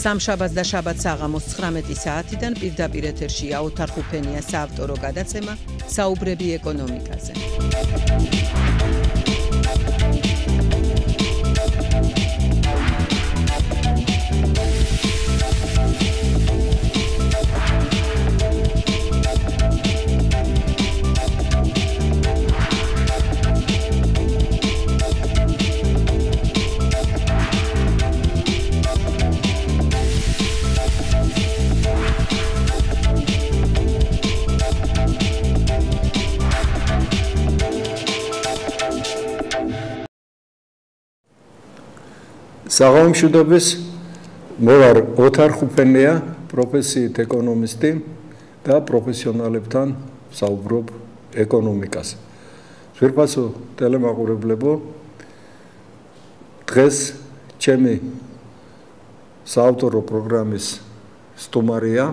სამშაბათს და შაბათს საღამოს 19 საათიდან პირდაპირ ეთერშია ოთარ ხუფენიას საავტორო გადაცემა საუბრები ეკონომიკაზე. საღამომშვიდობის მე ვარ ოთარ ხუფენია, პროფესიით ეკონომისტი და პროფესიონალებთან საუბრობ ეკონომიკაზე. ძვირფასო ტელემაყურებლებო, დღეს ჩემი საავტორო პროგრამის სტუმარია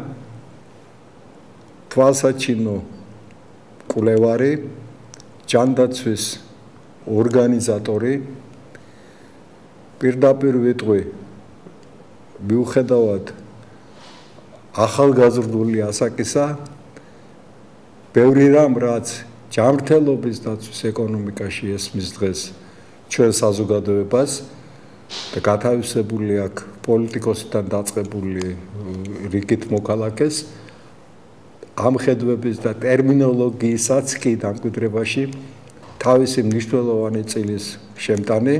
თვალსაჩინო კვლევარი, ჯანდაცვის ორგანიზატორი, პირდაპირ ვიტყვი მიუხედავად ახალგაზრდული ასაკისა, ბევრი რამ რაც ჯანმრთელობის დაცვის ეკონომიკაში ესმის დღეს ჩვენ საზოგადოებას და გათავისებული აქვს პოლიტიკოსთან დაწყებული რიგით მოქალაქეს, ამ ხედვების და ტერმინოლოგიისაც კი დამკვიდრებაში თავისი მნიშვნელოვანი წილის შემტანი,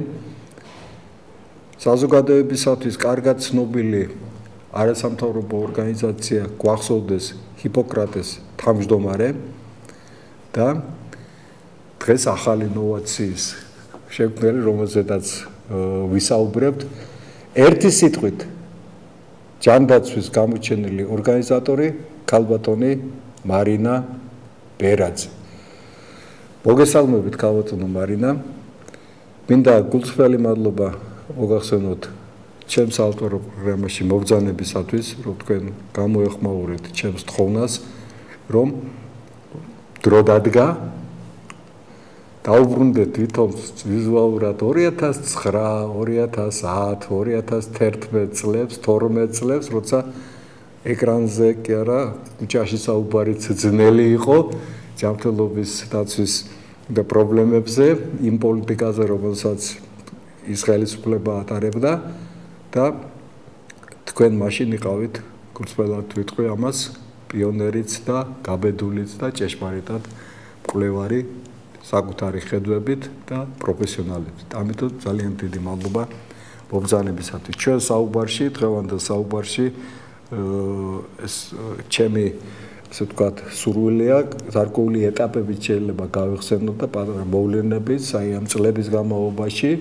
საზოგადოებისათვის კარგად ცნობილი არასამთავრობო ორგანიზაცია გვახსოვდეს ჰიპოკრატეს თავმჯდომარე და დღეს ახალი ინოვაციის შემქმნელი, რომელზედაც ვისაუბრებთ, ერთი სიტყვით ჯანდაცვის გამოჩენილი ორგანიზატორი ქალბატონი მარინა ბერაძე. მოგესალმებით ქალბატონო მარინა, მინდა გულწრფელი მადლობა მოგახსენოთ ჩემს ავტორო პროგრამაში მობრძანებისათვის, რომ თქვენ გამოეხმაურეთ ჩემს თხოვნას, რომ დრო დადგა, დაუბრუნდეთ თვითონ ვიზუალურად 2009, 2010, 2011 წლებს, 12 წლებს, როცა ეკრანზე კი არა, ქუჩაში საუბარიც ძნელი იყო ჯანმრთელობის დაცვის და პრობლემებზე, იმ პოლიტიკაზე, რომელსაც ის ხელისუფლება ატარებდა და თქვენ მაშინ იყავით, გულწრფელად ვიტყვი ამას, პიონერიც და გაბედულიც და ჭეშმარიტად მკვლევარი საკუთარი ხედვებით და პროფესიონალებით. ამიტომ ძალიან დიდი მადლობა მობრძანებისათვის. ჩვენ საუბარში, დღევანდელ საუბარში ეს ჩემი ასე ვთქვათ, სურვილია, გარკვეული ეტაპებით შეიძლება გავიხსენოთ და პატარა მოვლენებით, აი ამ წლების განმავლობაში,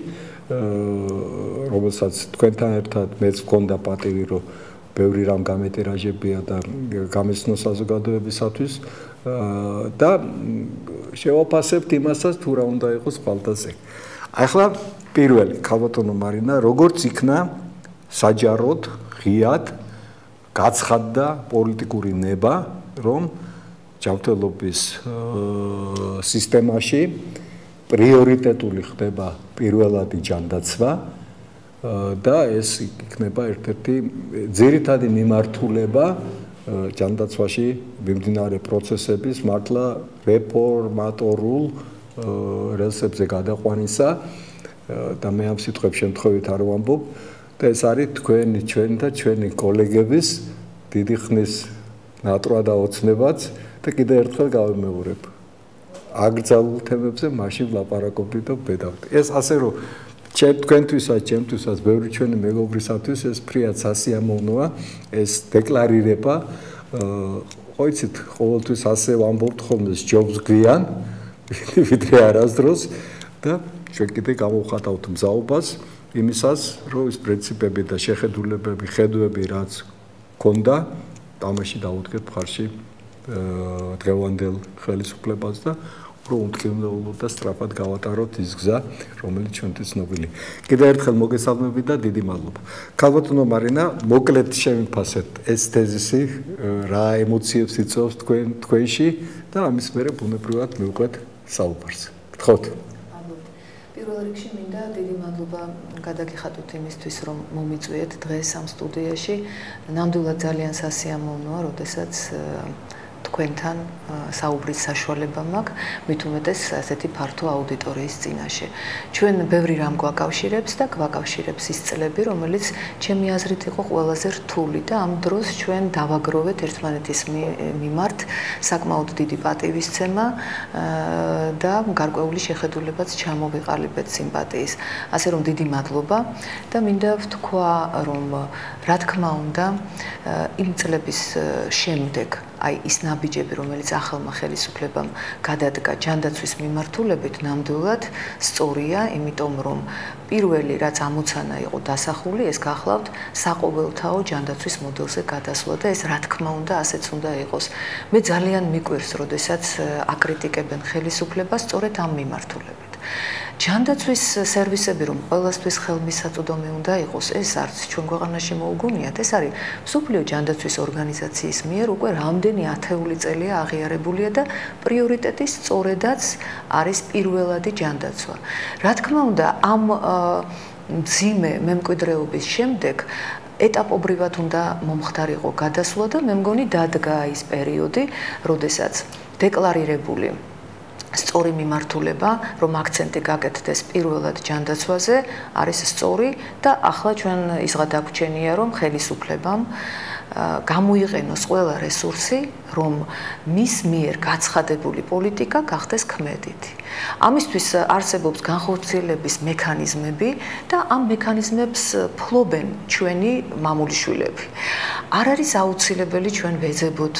რომელსაც თქვენთან ერთად მეც მქონდა პატივი, რომ ბევრი რამ გამეტირაჟებია და გამეცნო საზოგადოებისათვის და შევაფასებთ იმასაც, თუ რა უნდა იყოს ხვალდაზე. ახლა პირველი, ქალბატონო მარინა, როგორც იქნა საჯაროდ, ღიად გაცხადდა პოლიტიკური ნება, რომ ჯანმრთელობის სისტემაში პრიორიტეტული ხდება პირველადი ჯანდაცვა და ეს იქნება ერთ-ერთი ძირითადი მიმართულება ჯანდაცვაში მიმდინარე პროცესების მართლა რეფორმატორულ რელსებზე გადაყვანისა და მე ამ სიტყვებს შემთხვევით არ ვამბობ და ეს არის ჩვენი და ჩვენი კოლეგების დიდი ხნის ნატრვა და ოცნებაც და კიდევ ერთხელ გავიმეორებ. აგრძალულ თემებზე მაშინ ვლაპარაკობდით და ვბედავთ. ეს ასე რომ თქვენთვისაც, ჩემთვისაც, ბევრი ჩვენი მეგობრისათვის ეს ფრიად სასიამოვნოა, ეს დეკლარირება. ხო იცით, ყოველთვის ასე ვამბობთ ხოლმე ჯობს გვიან, ვიდრე არასდროს და ჩვენ კიდე გამოვხატავთ მზაობას იმისას, რომ ეს პრინციპები და შეხედულებები, ხედვები რაც ქონდა, ამაში დაუდგეთ მხარში დღევანდელ ხელისუფლებას და უფრო უმტკივნეულოდ და სწრაფად გავატაროთ ის გზა, რომელიც ჩვენთვის ცნობილი. კიდევ ერთხელ მოგესალმებით და დიდი მადლობა. ქალბატონო მარინა, მოკლედ შემიფასეთ ეს თეზისი, რა ემოციებს იწვევს თქვენში და ამის მერე ბუნებრივად მივყვეთ საუბარს. გთხოვთ. პირველ რიგში მინდა დიდი მადლობა გადაგიხადოთ იმისთვის, რომ მომიწვიეთ დღეს ამ სტუდიაში. ნამდვილად ძალიან სასიამოვნოა, როდესაც თქვენთან საუბრის საშუალება მაქვს, მით უმეტეს ასეთი ფართო აუდიტორიის წინაშე. ჩვენ ბევრი რამ გვაკავშირებს და გვაკავშირებს ის წლები, რომელიც ჩემი აზრით იყო ყველაზე რთული და ამ დროს ჩვენ დავაგროვეთ ერთმანეთის მიმართ საკმაოდ დიდი პატივისცემა და გარკვეული შეხედულებაც ჩამოვიყალიბეთ სიმპათიის. ასე რომ დიდი მადლობა და მინდა ვთქვა, რომ რა თქმა უნდა, იმ წლების შემდეგ აი ის ნაბიჯები, რომელიც ახალმა ხელისუფლებამ გადადგა ჯანდაცვის მიმართულებით, ნამდვილად სწორია, იმიტომ რომ პირველი რაც ამოცანა იყო დასახული, ეს გახლავთ საყოველთაო ჯანდაცვის მოდელზე გადასვლა და ეს რა თქმა უნდა ასეც უნდა იყოს. მე ძალიან მიკვირს, როდესაც აკრიტიკებენ ხელისუფლებას სწორედ ამ მიმართულებით. ჯანდაცვის სერვისები რომ ყველასთვის ხელმისაწვდომი უნდა იყოს, ეს არც ჩვენ ქვეყანაში მოუგონიათ, ეს არის მსოფლიო ჯანდაცვის ორგანიზაციის მიერ უკვე რამდენი ათეული წელია აღიარებულია და პრიორიტეტი სწორედაც არის პირველადი ჯანდაცვა. რა თქმა უნდა, ამ მძიმე მემკვიდრეობის შემდეგ ეტაპობრივად უნდა მომხდარიყო გადასვლა და მე მგონი დადგა ის პერიოდი, როდესაც დეკლარირებული სწორი მიმართულება, რომ აქცენტი გაკეთდეს პირველად ჯანდაცვაზე, არის სწორი და ახლა ჩვენ ისღა დაგვრჩენია, რომ ხელისუფლებამ გამოიყენოს ყველა რესურსი, რომ მის მიერ გაცხადებული პოლიტიკა გახდეს ქმედითი. ამისთვის არსებობს განხორციელების მექანიზმები და ამ მექანიზმებს ფლობენ ჩვენი მამულიშვილები. არ არის აუცილებელი ჩვენ ვეძებოთ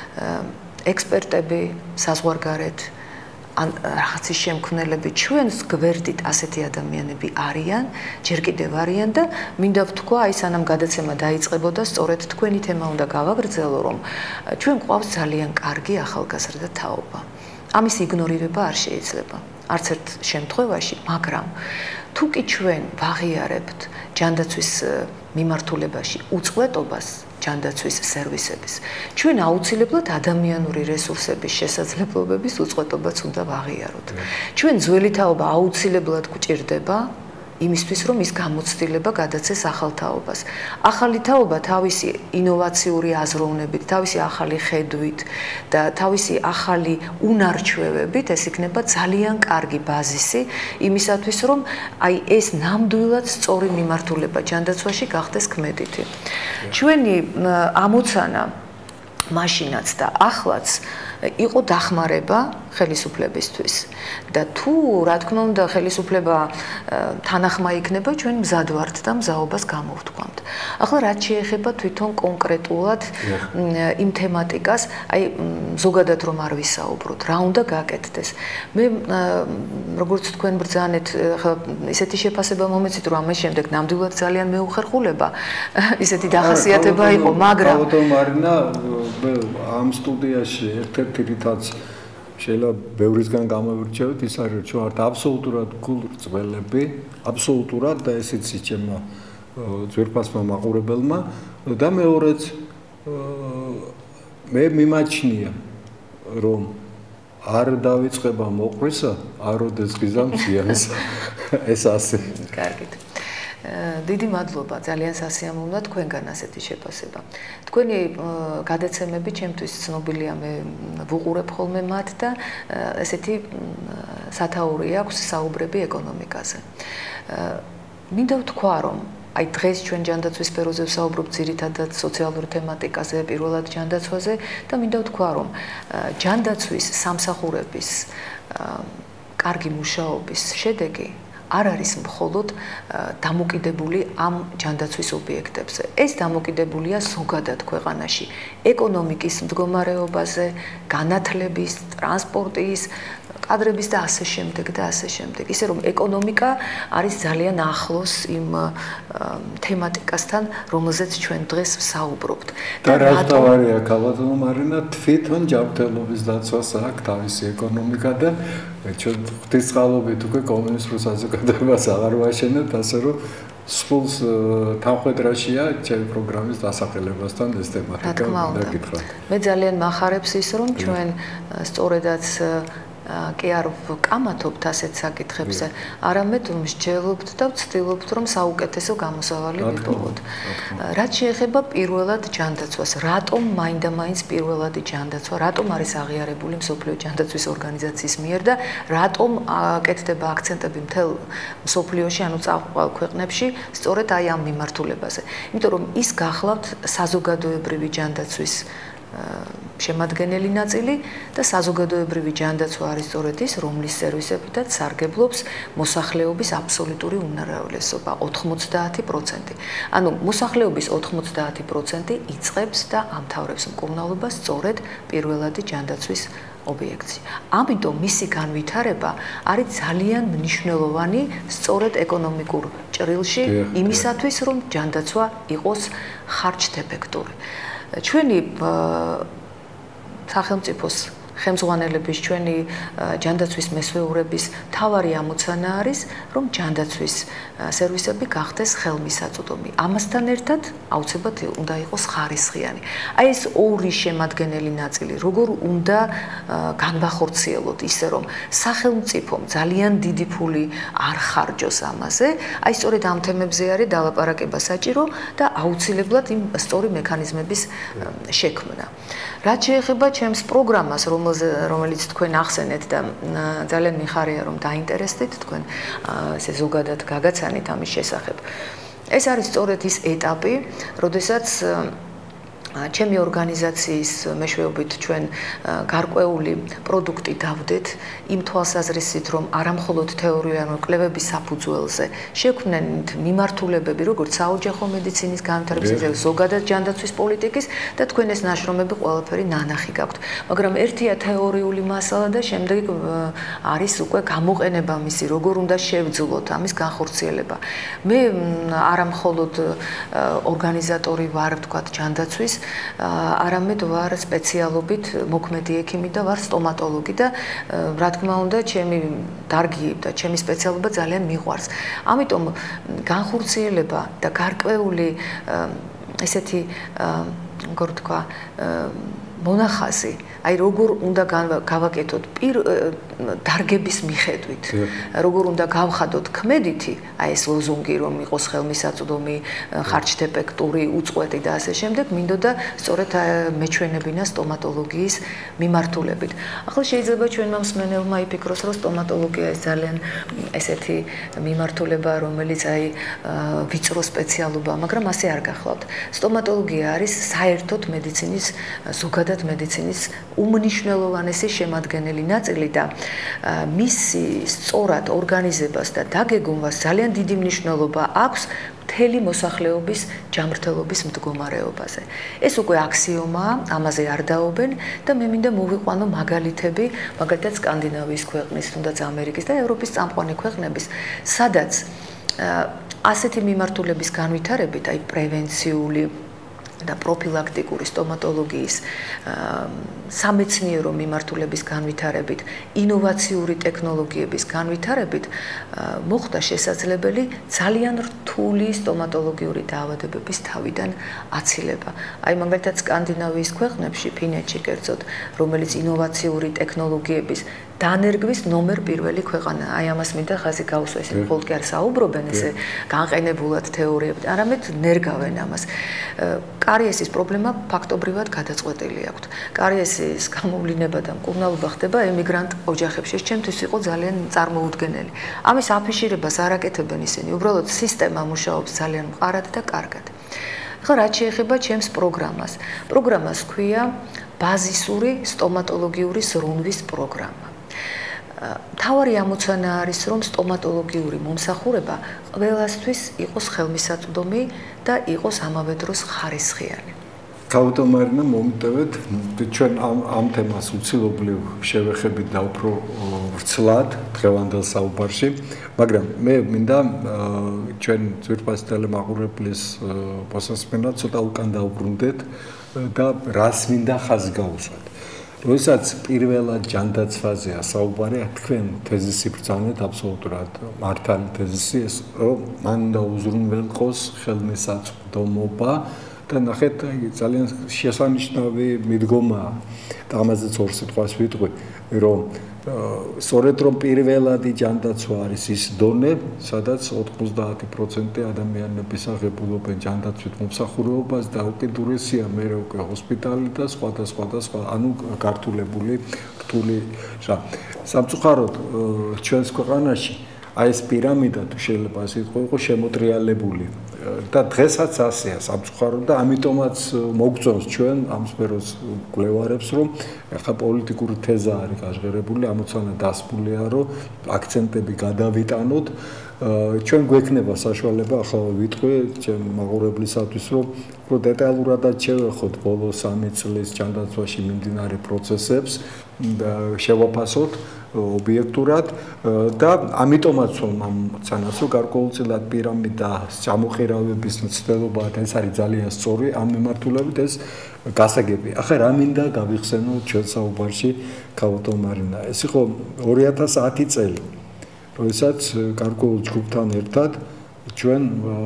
ექსპერტები საზღვარგარეთ ან რაღაცის შემქმნელები ჩვენს გვერდით ასეთი ადამიანები არიან, ჯერ კიდევ არიან და მინდა ვთქვა, აი სანამ გადაცემა დაიწყებოდა, სწორედ თქვენი თემა უნდა გავაგრძელო, რომ ჩვენ გვყავს ძალიან კარგი ახალგაზრდა თაობა. ამის იგნორირება არ შეიძლება, არც ერთ შემთხვევაში, მაგრამ თუ კი ჩვენ ვაღიარებთ ჯანდაცვის მიმართულებაში უწყვეტობას ჯანდაცვის სერვისების. ჩვენ აუცილებლად ადამიანური რესურსების შესაძლებლობების უწყვეტობაც უნდა ვაღიაროთ. ჩვენ ძველი თაობა აუცილებლად გვჭირდება იმისთვის, რომ ის გამოცდილება გადაცეს ახალ თაობას. ახალი თაობა თავისი ინოვაციური აზროვნებით, თავისი ახალი ხედვით და თავისი ახალი უნარჩვევებით ეს იქნება ძალიან კარგი ბაზისი იმისათვის, რომ აი ეს ნამდვილად სწორი მიმართულება ჯანდაცვაში გახდეს ქმედითი. ჩვენი ამოცანა მაშინაც და ახლაც იყო დახმარება ხელისუფლებისთვის და თუ რა თქმა უნდა ხელისუფლება თანახმა იქნება, ჩვენ მზად ვართ და მზაობას გამოვთქვამთ. ახლა რაც შეეხება თვითონ კონკრეტულად იმ თემატიკას, აი ზოგადად რომ არ ვისაუბროთ, რა უნდა გაკეთდეს. მე როგორც თქვენ ბრძანეთ, ახლა ისეთი შეფასება მომეცით, რომ ამის შემდეგ ნამდვილად ძალიან მეუხერხულება ისეთი დახასიათება იყო, მაგრამ მარინა ამ სტუდიაში ერთ-ერთი რითაც შეიძლება ბევრისგან გამოვირჩევთ, ის არის, რომ ჩვენ ვართ აბსოლუტურად გულწრფელები, აბსოლუტურად და ესეც ჩემმა ძვირფასმა მაყურებელმა და მეორეც მე მიმაჩნია, რომ არ დავიწყება მოყვრისა, არ ოდეს ღიზამციანს ეს ასე. კარგით. დიდი მადლობა, ძალიან სასიამოვნოა თქვენგან ასეთი შეფასება. თქვენი გადაცემები ჩემთვის ცნობილია, მე ვუყურებ ხოლმე მათ და ესეთი სათაური აქვს საუბრები ეკონომიკაზე. მინდა ვთქვა, რომ აი დღეს ჩვენ ჯანდაცვის სფეროზე ვსაუბრობთ ძირითადად სოციალურ თემატიკაზე, პირველად ჯანდაცვაზე და მინდა ვთქვა, რომ ჯანდაცვის სამსახურების კარგი მუშაობის შედეგი არ არის მხოლოდ დამოკიდებული ამ ჯანდაცვის ობიექტებზე. ეს დამოკიდებულია ზოგადად ქვეყანაში ეკონომიკის მდგომარეობაზე, განათლების, ტრანსპორტის, კადრების და ასე შემდეგ და ასე შემდეგ. ისე რომ ეკონომიკა არის ძალიან ახლოს იმ თემატიკასთან, რომელზეც ჩვენ დღეს ვსაუბრობთ. და რა თავარია, ქალბატონო მარინა, თვითონ ჯანმრთელობის დაცვას აქვს თავისი ეკონომიკა და ჩვენ ღვთისმსხალობით უკვე კომუნისტურ საზოგადოებას აღარ ვაშენებთ, ასე რომ სულს თანხმედრაშია ჩემი პროგრამის დასახელებასთან ეს თემატიკა და გითხრათ. მე ძალიან მახარებს ის, რომ ჩვენ სწორედაც კი არ ვკამათობთ ასეთ საკითხებზე, არამედ მსჯელობთ და ვცდილობთ, რომ საუკეთესო გამოსავალი მიპოვოთ. რაც შეეხება პირველად ჯანდაცვას, რატომ მაინდა-მაინც პირველადი ჯანდაცვა, რატომ არის აღიარებული მსოფლიო ჯანდაცვის ორგანიზაციის მიერ და რატომ აკეთდება აქცენტები მთელ მსოფლიოში, ანუ წამყვან ქვეყნებში, სწორედ აი ამ მიმართულებაზე. იმიტომ რომ ის გახლავთ საზოგადოებრივი ჯანდაცვის შემადგენელი ნაწილი და საზოგადოებრივი ჯანდაცვა არის სწორედ ის, რომლის სერვისებითაც სარგებლობს მოსახლეობის აბსოლუტური უმრავლესობა 90%. ანუ მოსახლეობის 90% იწყებს და ამთავრებს მკურნალობას სწორედ პირველადი ჯანდაცვის ობიექტში. ამიტომ მისი განვითარება არის ძალიან მნიშვნელოვანი სწორედ ეკონომიკურ ჭრილში იმისათვის, რომ ჯანდაცვა იყოს ხარჯთეფექტური. ჩვენი სახელმწიფოს ხელმძღვანელების ჩვენი ჯანდაცვის მესვეურების მთავარი ამოცანა არის, რომ ჯანდაცვის სერვისები გახდეს ხელმისაწვდომი. ამასთან ერთად აუცილებლად უნდა იყოს ხარისხიანი. აი ეს ორი შემადგენელი ნაწილი, როგორ უნდა განვახორციელოთ ისე, რომ სახელმწიფომ ძალიან დიდი ფული არ ხარჯოს ამაზე, აი სწორედ ამ თემებზე არის დალაპარაკება საჭირო და აუცილებლად იმ სწორი მექანიზმების შექმნა. რაც შეეხება ჩემს პროგრამას, რომელიც თქვენ ახსენეთ და ძალიან მიხარია რომ დაინტერესდით თქვენ ესე ზოგადად გაგაცანით ამის შესახებ. ეს არის სწორედ ის ეტაპი, როდესაც ჩემი ორგანიზაციის მეშვეობით ჩვენ გარკვეული პროდუქტი დავდეთ იმ თვალსაზრისით, რომ არამხოლოდ თეორიული კვლევების საფუძველზე შექმნით მიმართულებები, როგორც საოჯახო მედიცინის განვითარებისა, ზოგადად ჯანდაცვის პოლიტიკის და თქვენ ეს ნაშრომები ყველაფერი ნანახი გაქვთ. მაგრამ ერთია თეორიული მასალა და შემდეგ არის უკვე გამოყენება მისი, როგორ უნდა შევძლოთ ამის განხორციელება. მე არამხოლოდ ორგანიზატორი ვარ, ვთქვათ, ჯანდაცვის არამედ ვარ სპეციალობით მოქმედი ექიმი და ვარ სტომატოლოგი და რა თქმა უნდა ჩემი დარგი და ჩემი სპეციალობა ძალიან მიყვარს. ამიტომ განხორციელება და გარკვეული ესეთი როგორ ვთქვა მონახაზი, აი როგორ უნდა გავაკეთოთ დარგების მიხედვით, როგორ უნდა გავხადოთ ქმედითი, აი ეს ლოზუნგი რომ იყოს ხელმისაწვდომი, ხარჯთეფექტური, უწყვეტი და ასე შემდეგ, მინდოდა სწორედ მეჩვენებინა სტომატოლოგიის მიმართულებით. ახლა შეიძლება ჩვენმა მსმენელმა იფიქროს, რომ სტომატოლოგია ეს ძალიან ესეთი მიმართულება, რომელიც აი ვიწრო სპეციალობა, მაგრამ ასე არ გახლავთ. სტომატოლოგია არის საერთოდ მედიცინის ზოგადად მედიცინის უმნიშვნელოვანესი შემადგენელი ნაწილი და მისი სწორად ორგანიზებას და დაგეგმვას ძალიან დიდი მნიშვნელობა აქვს მთელი მოსახლეობის ჯანმრთელობის მდგომარეობაზე. ეს უკვე აქსიომაა, ამაზე არ დაობენ და მე მინდა მოვიყვანო მაგალითები, მაგალითად სკანდინავიის ქვეყნის, თუნდაც ამერიკის და ევროპის წამყვანი ქვეყნების, სადაც ასეთი მიმართულების განვითარებით, აი პრევენციული და პროფილაქტიკური სტომატოლოგიის სამეცნიერო მიმართულების განვითარებით, ინოვაციური ტექნოლოგიების განვითარებით მოხდა შესაძლებელი ძალიან რთული სტომატოლოგიური დაავადებების თავიდან აცილება. აი მაგალითად სკანდინავიის ქვეყნებში, ფინეთში კერძოდ, რომელიც ინოვაციური ტექნოლოგიების დანერგვის ნომერ პირველი ქვეყანა. აი ამას მინდა ხაზი გაუსვა, ისინი მხოლოდ კი არ საუბრობენ ესე განყენებულად თეორიებით, არამედ ნერგავენ ამას. კარიესის პრობლემა ფაქტობრივად გადაწყვეტილი აქვთ. კარიესის გამოვლინება და მკურნალობა ხდება ემიგრანტ ოჯახებში. ეს ჩემთვის იყო ძალიან წარმოუდგენელი. ამის აფიშირებას არ აკეთებენ ისინი, უბრალოდ სისტემა მუშაობს ძალიან მყარად და კარგად. ახლა რაც შეეხება ჩემს პროგრამას. პროგრამას ჰქვია ბაზისური სტომატოლოგიური ზრუნვის პროგრამა. მთავარი ამოცანა არის, რომ სტომატოლოგიური მომსახურება ყველასთვის იყოს ხელმისაწვდომი და იყოს ამავე დროს ხარისხიანი. თავდამარინა მომიტევეთ, ჩვენ ამ თემას უცილობლივ შევეხებით და უფრო ვრცლად დღევანდელ საუბარში, მაგრამ მე მინდა ჩვენ ძვირფას ტელემაყურებლის მოსასმენად ცოტა უკან დავბრუნდეთ და რას მინდა ხაზი გაუსვათ. როდესაც პირველად ჯანდაცვაზეა საუბარი, თქვენ თეზისი ბრძანეთ აბსოლუტურად მართალი თეზისი, ეს რომ მან უნდა უზრუნველყოს ხელმისაწვდომობა და ნახეთ, ძალიან შესანიშნავი მიდგომაა. და ამაზეც ორ სიტყვას ვიტყვი, რომ სწორედ რომ პირველადი ჯანდაცვა არის ის დონე, სადაც 90% ადამიანების აღებულობენ ჯანდაცვით მომსახურებას და უკიდურესია მერე უკვე ჰოსპიტალი და სხვა, ანუ გართულებული რთული რა. სამწუხაროდ ჩვენს ქვეყანაში აი ეს პირამიდა თუ შეიძლება ასე იყო შემოტრიალებული და დღესაც ასეა სამწუხაროდ და ამიტომაც მოგწონს ჩვენ ამ სფეროს გლევარებს რომ ახლა პოლიტიკური თეზა არის გაჟღერებული ამოცანა დასმულია რომ აქცენტები გადავიტანოთ ჩვენ გვექნება საშუალება ახლა ვიტყვი ჩემ მაყურებლისათვის რომ უფრო დეტალურადაც შევეხოთ ბოლო 3 წლის ჯანდაცვაში მიმდინარე პროცესებს და შევაფასოთ ობიექტურად და ამიტომაც ამ ცანას რო გარკვეულწილად პირამიდა ჩამოხერავების მცდელობა და ეს არის ძალიან სწორი ამ მიმართულებით ეს გასაგებია. ახლა რა მინდა გავიხსენოთ ჩვენ საუბარში ქალბატონო მარინა. ეს იყო 2010 წელი, როდესაც გარკვეულ ჯგუფთან ერთად ჩვენ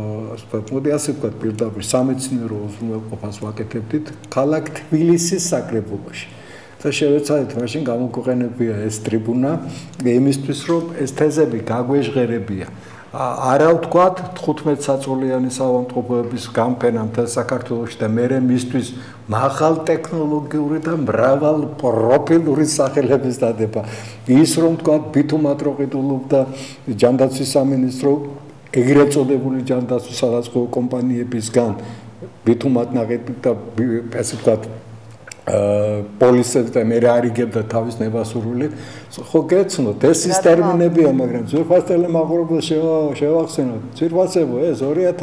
მოდი ასე ვთქვათ პირდაპირ სამეცნიერო უზრუნველყოფას ვაკეთებდით ქალაქ თბილისის საკრებულოში. და შევეცადეთ მაშინ გამოგვიყენებია ეს ტრიბუნა იმისთვის რომ ეს თეზები გაგვეჟღერებია. არა ვთქვათ 15 საწოლიანი საავადმყოფოების გამფენა მთელ საქართველოში და მე მისთვის მაღალ ტექნოლოგიური და მრავალ პროფილური სახელების დადება. ის რომ ვთქვათ ბითუმად რო ყიდულობდა ჯანდაცვის სამინისტრო ეგრეთ წოდებული ჯანდაცვის საწყო კომპანიებისგან ბითუმად ნაყიდ და ასე ვთქვათ პოლისებს და მე რა არიგებდა თავის ნებასურვილით ხო გეცნოთ ეს ის ტერმინებია მაგრამ ძვირფასტელი მაყურებელს შევახსენოთ ძვირფასებო ეს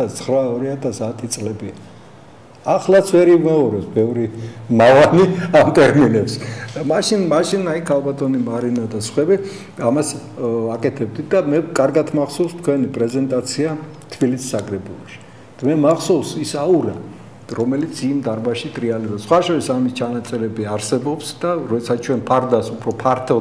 2009-2010 წლებია ახლაც ვერ იმეორებს ბევრი მავანი ამ ტერმინებს მაშინ აი ქალბატონი მარინა და სხვები ამას აკეთებდით და მე კარგად მახსოვს თქვენი პრეზენტაცია თბილისის საკრებულოში მე მახსოვს ის აურა რომელიც იმ დარბაზში ტრიალებს. სხვა შორის ამის ჩანაწერები არსებობს და როდესაც ჩვენ ფარდას უფრო ფართოდ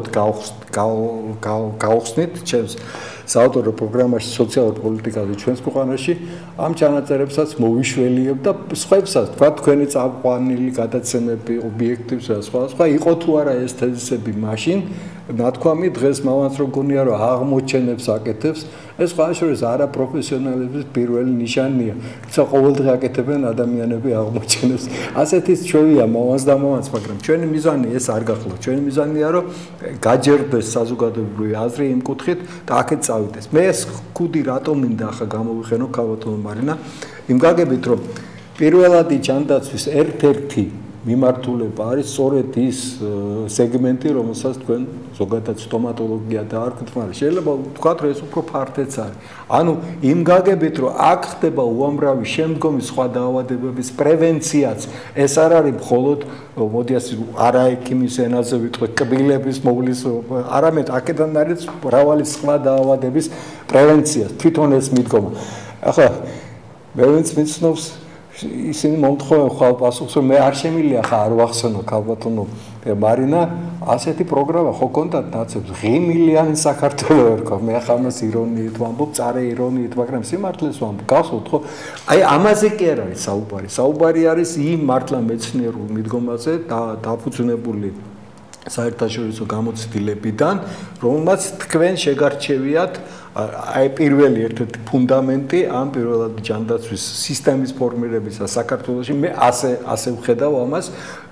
გავხსნით ჩემს საავტორო პროგრამაში სოციალური პოლიტიკაზე ჩვენს ქვეყანაში ამ ჩანაწერებსაც მოვიშველიებ და სხვებსაც თქვა თქვენი წამყვანილი გადაცემები ობიექტივს და სხვა იყო თუ არა ეს თეზისები მაშინ ნათქვამი დღეს მავანც რო გონია რომ აღმოჩენებს აკეთებს ეს სხვა შორის არა პროფესიონალების პირველი ნიშანია თუმცა ყოველდღე აკეთებენ ადამიანები აღმოჩენებს ასეთის ჩვევია მავანც და მავანც მაგრამ ჩვენი მიზანი ეს არ გახლავთ ჩვენი მიზანია რომ გაჯერდეს საზოგადოებრივი აზრი იმ კუთხით და აქეთ წავიდეს მე ეს კუდი რატომ მინდა ახლა გამოვიხენო ქალბატონო მარინა იმ გაგებით რომ პირველადი ჯანდაცვის ერთ-ერთი მიმართულება არის სწორედ ის სეგმენტი, რომელსაც თქვენ ზოგადად სტომატოლოგია და არქით, მაგრამ შეიძლება ვთქვათ, რომ ეს უფრო ფართეც არის. ანუ იმ გაგებით, რომ აქ ხდება უამრავი შემდგომი სხვა დაავადებების პრევენციაც, ეს არ არის მხოლოდ, მოდი ასე არა ექიმის ენაზე ვიტყვი, კბილების მოვლის, არამედ აქედან არის მრავალი სხვა დაავადების პრევენცია, თვითონ ეს მიდგომა. ახლა მე ვინც მიცნობს ისინი მომთხოვენ ხვალ პასუხს რომ მე არ შემიძლია ხა არ ვახსენო ქალბატონო მარინა ასეთი პროგრამა ხო კონდათ ნაცებს ღიმილიანი საქართველო ერქვა მე ხა მას ირონიით ვამბობ წარე ირონიით მაგრამ სიმართლეს ვამბობ გახსოვთ ხო აი ამაზე კი არ არის საუბარი არის იმ მართლა მეცნიერულ მიდგომაზე დაფუძნებული საერთაშორისო გამოცდილებიდან რომელმაც თქვენ შეგარჩევიათ აი პირველი ერთ-ერთი ფუნდამენტი ამ პირველად ჯანდაცვის სისტემის ფორმირებისა საქართველოში მე ასე ვხედავ ამას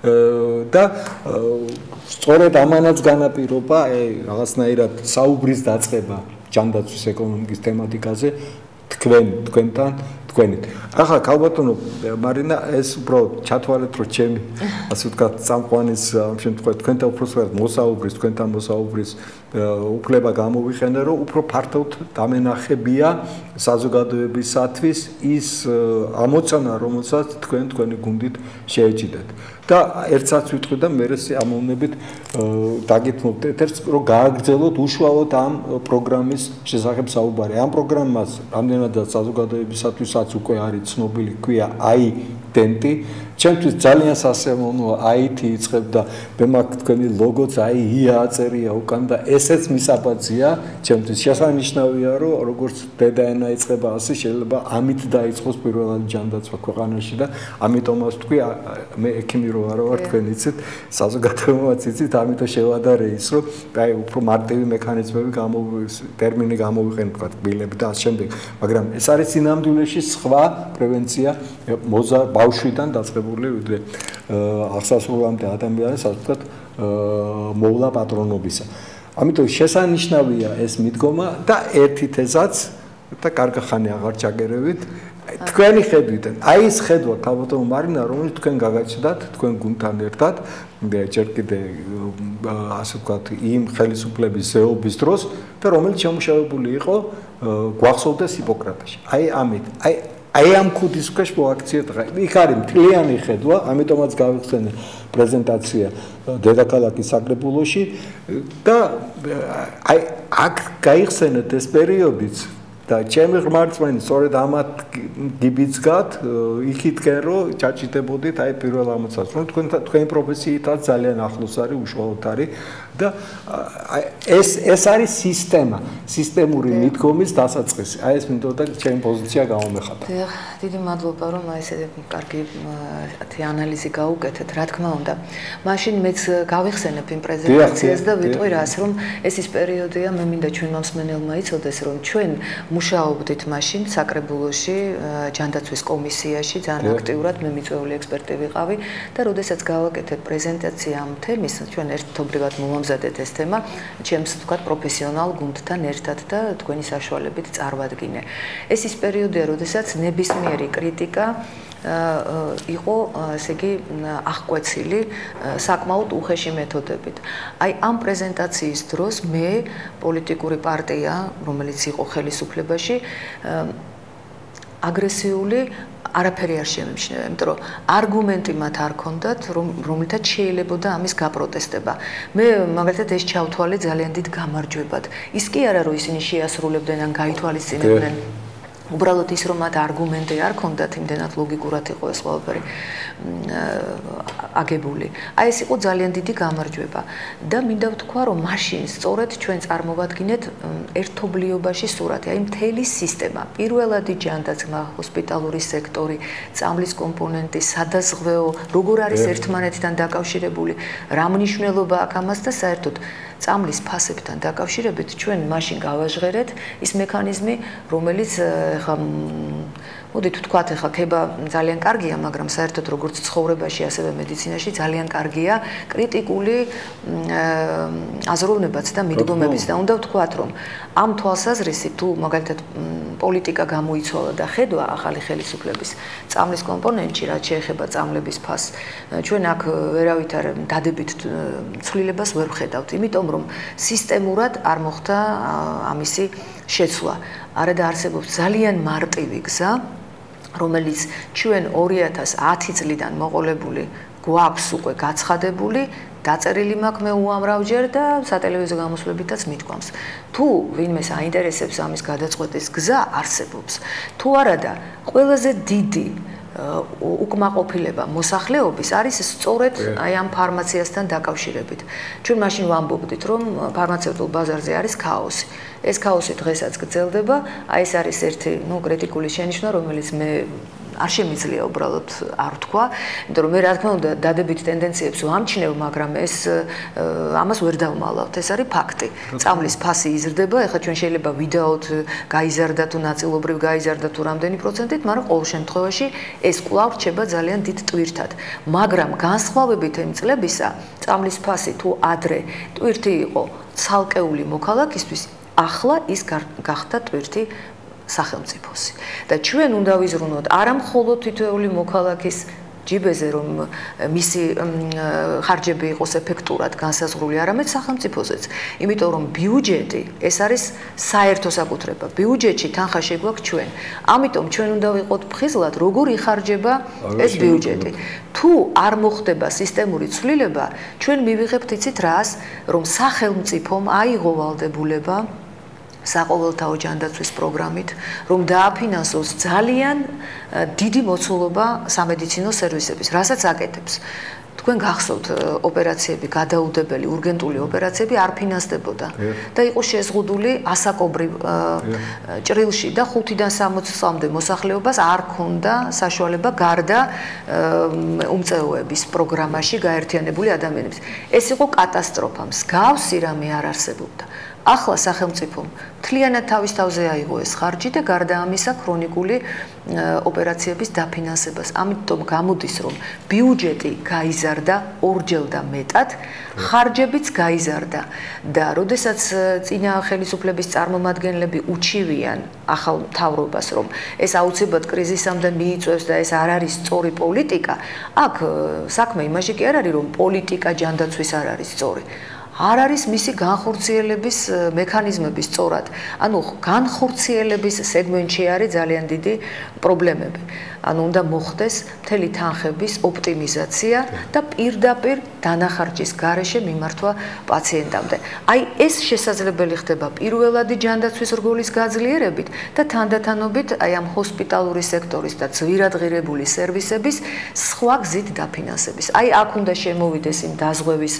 და სწორედ ამანაც განაპირობა აი რაღაცნაირად საუბრის დაწყება ჯანდაცვის ეკონომიკის თემატიკაზე თქვენთან თქვენით. ახლა ქალბატონო მარინა ეს უბრალოდ ჩათვალეთ რომ ჩემი ასე ვთქვათ წამყვანის ამ შემთხვევაში თქვენთან თქვენთან მოსაუბრის უფლება გამოვიყენე რომ უფრო ფართოდ დამენახებია საზოგადოებისათვის ის ამოცანა რომელსაც თქვენი გუნდით შეეჭიდეთ. და ერთსაც ვიტყვი და მე ამოვნებით დაგითმობთ ეთერს რომ გააგრძელოთ უშუალოდ ამ პროგრამის შესახებ საუბარი. ამ პროგრამას რამდენადაც საზოგადოებისათვისაც უკვე არის ცნობილი ქვია აი დენტი. ჩემთვის ძალიან სასიამოვნოა IT იწყებ და მე მაგ თქვენი ლოგოც IA აწერია უკან და ესეც მისაბაძია. ჩემთვის შესანიშნავია რომ როგორც დედაენა იწყება ასე შეიძლება ამით დაიწყოს პირველად ჯანდაცვა ქვეყანაში და ამიტომაც თქვი მე ექიმი რო ვარ თქვენ იცით საზოგადოებაც იცით ამიტომ შევადარე ის რომ აი უფრო მარტივი მექანიზმები ტერმინი გამოვიყენოთ თქვა კბილები და ამ შემდეგ მაგრამ ეს არის სინამდვილეში სხვა პრევენცია ბავშვიდან დაწყებული ვიდრე აღსასრულამდე ადამიანის ასე ვთქვათ მოვლა პატრონობისა ამიტომ შესანიშნავია ეს მიდგომა და ერთი თეზაც და კარგი ხანი აღარ ჩაგერევით თქვენი ხედვიდან აი ეს ხედვა ქალბატონო მარინა რომელიც თქვენ გაგაჩნდათ თქვენ გუნდთან ერთად ჯერ კიდე ასე ვთქვათ იმ ხელისუფლების ზეობის დროს და რომელიც შემუშავებული იყო გვახსოვდეს ჰიპოკრატეში აი ამით აი ამ ქუდის ქვეშ მოაქციეთ დღე იქ არის მთლიანი ხედვა ამიტომაც გავიხსენე პრეზენტაცია დედაქალაქის საკრებულოში და აი აქ გაიხსენეთ ეს პერიოდიც და ჩემი ღმერთმენი სწორედ ამათ გიბიძგათ იქითკენ რომ ჩაჭიდებოდით აი პირველ ამოცას რომ თქვენი პროფესიითაც ძალიან ახლოს არის უშუალოდ არის და ეს არის სისტემა სისტემური მიდგომის დასაწყისი აი ეს მინდოდა ჩემი პოზიცია გამომეხატა დიდი მადლობა რომ აი ესე კარგი ანალიზი გაუკეთეთ რა თქმა უნდა მაშინ მეც გავიხსენებ იმ პრეზენტაციას და ვიტყვი რას რომ ეს ის პერიოდია მე მინდა ჩვენ მომსმენელმა იცოდეს რომ ჩვენ მუშაობდით მაშინ საკრებულოში ჯანდაცვის კომისიაში ძალიან აქტიურად მე მიწვეული ექსპერტი ვიყავი და როდესაც გავაკეთეთ პრეზენტაცია ამ თემის ჩვენ ერთობლივად მომამზადეთ ეს თემა ჩემს თქვა პროფესიონალ გუნდთან ერთად და თქვენი საშუალებით წარვადგინე ეს ის პერიოდია როდესაც ნებისმიერი კრიტიკა იყო ესე იგი აღკვეცილი საკმაოდ უხეში მეთოდებით. აი ამ პრეზენტაციის დროს მე პოლიტიკური პარტია, რომელიც იყო ხელისუფლებაში, აგრესიული არაფერი არ შემიმჩნევა, იმიტომ რომ არგუმენტი მათ არ ქონდათ, რომელთაც შეიძლებოდა ამის გაპროტესტება. მე მაგალითად ეს ჩავთვალე ძალიან დიდ გამარჯვებად. ის კი არა რომ ისინი შეასრულებდნენ ან გაითვალისწინებდნენ უბრალოდ ის რომ მათ არგუმენტი არ ქონდათ იმდენად ლოგიკურად იყო ეს ყველაფერი აგებული. აი ეს იყო ძალიან დიდი გამარჯვება და მინდა ვთქვა რომ მაშინ სწორედ ჩვენ წარმოვადგინეთ ერთობლიობაში სურათი, აი მთელი სისტემა, პირველადი ჯანდაცვა, ჰოსპიტალური სექტორი, წამლის კომპონენტი, სადაზღვეო, როგორ არის ერთმანეთთან დაკავშირებული, რა მნიშვნელობა აქვს ამას და საერთოდ წამლის ფასებთან დაკავშირებით ჩვენ მაშინ გავაჟღერეთ ის მექანიზმი, რომელიც ეხლა მოდით ვთქვათ, ეხლა ქება ძალიან კარგია, მაგრამ საერთოდ როგორც ცხოვრებაში, ასევე მედიცინაში ძალიან კარგია კრიტიკული აზროვნებაც და მიდგომებიც და უნდა ვთქვათ, რომ ამ თვალსაზრისით თუ მაგალითად პოლიტიკა გამოიცვალა და ხედვა ახალი ხელისუფლების წამლის კომპონენტში, რაც შეეხება წამლების ფასს, ჩვენ აქ ვერავითარ დადებით ცვლილებას ვერ ვხედავთ, იმიტომ რომ სისტემურად არ მოხდა ამისი შეცვლა. არა და არსებობს ძალიან მარტივი გზა, რომელიც ჩვენ 2010 წლიდან მოყოლებული გვაქვს უკვე გაცხადებული, დაწერილი მაქვს მე უამრავჯერ და სატელევიზიო გამოსვლებითაც მიდგომს. თუ ვინმეს აინტერესებს ამის გადაწყვეტის გზა არსებობს. თუ არადა, ყველაზე დიდი უკმაყოფილება მოსახლეობის არის სწორედ აი ამ ფარმაციასთან დაკავშირებით. ჩვენ მაშინ ვამბობდით, რომ ფარმაცევტულ ბაზარზე არის ქაოსი. ეს ქაოსი დღესაც გრძელდება, აი ეს არის ერთი, კრიტიკული შენიშვნა, რომელიც მე არ შემიძლია უბრალოდ არ ვთქვა, იმიტომ რომ მე რა თქმა უნდა დადებით ტენდენციებს ვამჩნევ, მაგრამ ეს ამას ვერ დავმალავთ, ეს არის ფაქტი. წამლის ფასი იზრდება, ეხლა ჩვენ შეიძლება ვიდაოთ გაიზარდა თუ ნაწილობრივ გაიზარდა თუ რამდენი პროცენტით, მაგრამ ყოველ შემთხვევაში ეს კვლავ რჩება ძალიან დიდ ტვირთად. მაგრამ განსხვავებით იმ წლებისა, წამლის ფასი თუ ადრე ტვირთი იყო ცალკეული მოქალაქისთვის, ახლა ის გახდა ტვირთი სახელმწიფოსი. და ჩვენ უნდა ვიზრუნოთ არა მხოლოდ თითოეული მოქალაქის ჯიბეზე, რომ მისი ხარჯები იყოს ეფექტურად განსაზღვრული, არამედ სახელმწიფოზეც. იმიტომ რომ ბიუჯეტი ეს არის საერთო საკუთრება. ბიუჯეტში თანხა შეგვაქვს ჩვენ. ამიტომ ჩვენ უნდა ვიყოთ ფხიზლად, როგორ იხარჯება ეს ბიუჯეტი. თუ არ მოხდება სისტემური ცვლილება, ჩვენ მივიღებთ იცით რას, რომ სახელმწიფომ აიღო ვალდებულება საყოველთაო ჯანდაცვის პროგრამით, რომ დააფინანსოს ძალიან დიდი მოცულობა სამედიცინო სერვისების, რასაც აკეთებს. თქვენ გახსოვთ ოპერაციები, გადაუდებელი, ურგენტული ოპერაციები არ ფინანსდებოდა და იყო შეზღუდული ასაკობრივ ჭრილში და 5-დან 60-მდე მოსახლეობას არ ქონდა საშუალება გარდა უმწეოების პროგრამაში გაერთიანებული ადამიანების. ეს იყო კატასტროფა, მსგავსი რამე არ არსებობდა. ახლა სახელმწიფომ მთლიანად თავის თავზე აიღო ეს ხარჯი და გარდა ამისა ქრონიკული ოპერაციების დაფინანსებას. ამიტომ გამოდის, რომ ბიუჯეტი გაიზარდა ორჯერ და მეტად, ხარჯებიც გაიზარდა და როდესაც წინა ხელისუფლების წარმომადგენლები უჩივიან ახალ მთავრობას, რომ ეს აუცილებლად კრიზისამდე მიიწვევს და ეს არ არის სწორი პოლიტიკა, აქ საქმე იმაში კი არ არის, რომ პოლიტიკა ჯანდაცვის არ არის სწორი. არ არის მისი განხორციელების მექანიზმები სწორად. ანუ განხორციელების სეგმენტში არის ძალიან დიდი პრობლემები. ანუ უნდა მოხდეს მთელი თანხების ოპტიმიზაცია და პირდაპირ დანახარჯის გარეშე მიმართვა პაციენტამდე. აი ეს შესაძლებელი ხდება პირველადი ჯანდაცვის რგოლის გაძლიერებით და თანდათანობით აი ამ ჰოსპიტალური სექტორის და ძვირადღირებული სერვისების სხვა გზით დაფინანსების. აი აქ უნდა შემოვიდეს იმ დაზღვევის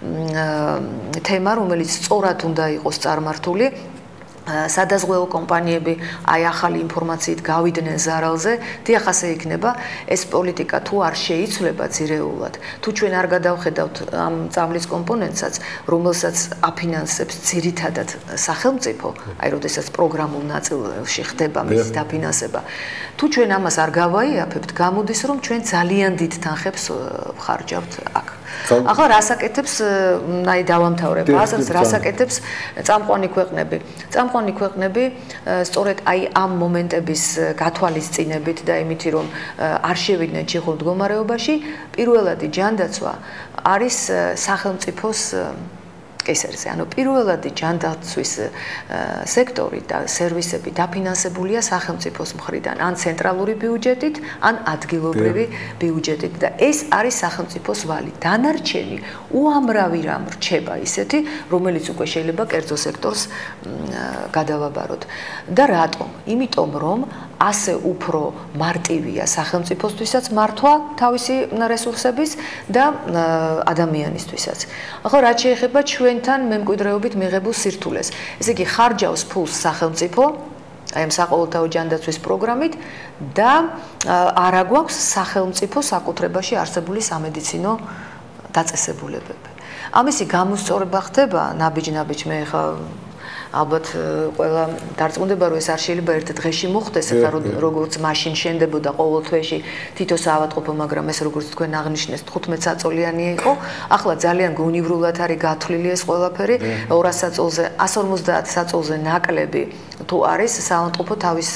თემა, რომელიც სწორად უნდა იყოს წარმართული. სადაზღვეო კომპანიები აი ახალი ინფორმაციით გავიდნენ ზარალზე, დიახასე იქნება ეს პოლიტიკა თუ არ შეიცვლება ძირეულად, თუ ჩვენ არ გადავხედავთ ამ წამლის კომპონენტსაც, რომელსაც აფინანსებს ძირითადად სახელმწიფო, აი როდესაც პროგრამულ ნაწილში ხდება მის დაფინანსება. თუ ჩვენ ამას არ გავაიაფებთ, გამოდის, რომ ჩვენ ძალიან დიდ თანხებს ვხარჯავთ აქ. ახლა რას აკეთებს, აი დავამთავრებ ასას, რას აკეთებს წამყვანი ქვეყნები? წამყვანი ქვეყნები სწორედ აი ამ მომენტების გათვალისწინებით და იმითი რომ არ შევიდნენ ჩიხურ მდგომარეობაში, პირველადი ჯანდაცვა არის სახელმწიფოს კესერზე. ანუ პირველადი ჯანდაცვის სექტორი და სერვისები დაფინანსებულია სახელმწიფოს მხრიდან, ან ცენტრალური ბიუჯეტით, ან ადგილობრივი ბიუჯეტით და ეს არის სახელმწიფოს ვალი. დანარჩენი უამრავი რამ რჩება ისეთი, რომელიც უკვე შეიძლება კერძო სექტორს გადავაბაროთ. და რატომ? იმიტომ რომ ასე უფრო მარტივია სახელმწიფოსთვისაც მართვა თავისი რესურსების და ადამიანისთვისაც. ახლა რაც შეეხება ჩვენთან მემკვიდრეობით მიღებულ სირთულეს. ესე იგი ხარჯავს ფულს სახელმწიფო აი ამ საყოველთაო ჯანდაცვის პროგრამით და არ აგვაქვს სახელმწიფო საკუთრებაში არსებული სამედიცინო დაწესებულებები. ამისი გამოსწორება ხდება ნაბიჯ-ნაბიჯ მე ხა ალბათ ყველა დარწმუნდება რომ ეს არ შეიძლება ერთ დღეში მოხდეს, ახლა როგორც მაშინ შენდებოდა ყოველ თვეში თითო საავადმყოფო, მაგრამ ეს როგორც თქვენ აღნიშნეს 15 საწოლიანი იყო, ახლა ძალიან გონივრულად არის გათვლილი ეს ყველაფერი, 200 საწოლზე, 150 საწოლზე ნაკლები თუ არის საავადმყოფო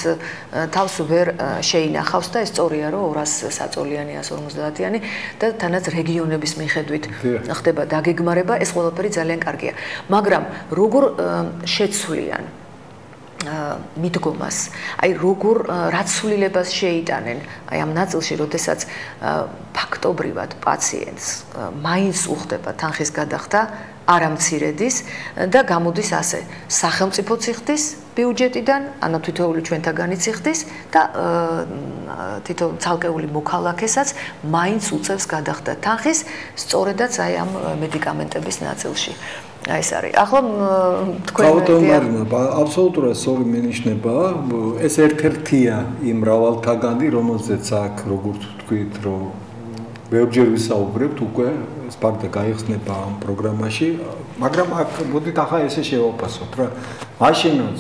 თავს ვერ შეინახავს და ეს სწორია რომ 200 საწოლიანი 150-იანი და თანაც რეგიონების მიხედვით ხდება დაგეგმარება, ეს ყველაფერი ძალიან კარგია. მაგრამ როგორ შეცვლიან მიდგომას, აი როგორ რაც სულილებას შეიტანენ აი ამ ნაწილში, როდესაც ფაქტობრივად პაციენტს მაინც უხდება თანხის გადახდა არამცირედის და გამოდის ასე სახელმწიფო ციხდის ბიუჯეტიდან, ანუ თითოეული ჩვენთაგანი ციხდის და თითო ცალკეული მოქალაქესაც მაინც უწევს გადახდა თანხის, სწორედაც აი ამ მედიკამენტების ნაწილში. აი ეს არის. ახლა თქვენ აბსოლუტურად სწორი მენიშნება, ეს ერთ-ერთია იმ მრავალთაგანი, რომელზეც აქ როგორც თქვით, რომ ბევრჯერ ვისაუბრებთ უკვე სპარტა გაიხსნება ამ პროგრამაში, მაგრამ აქ მოდით ახლა ესე შევაფასოთ რა. მაშინაც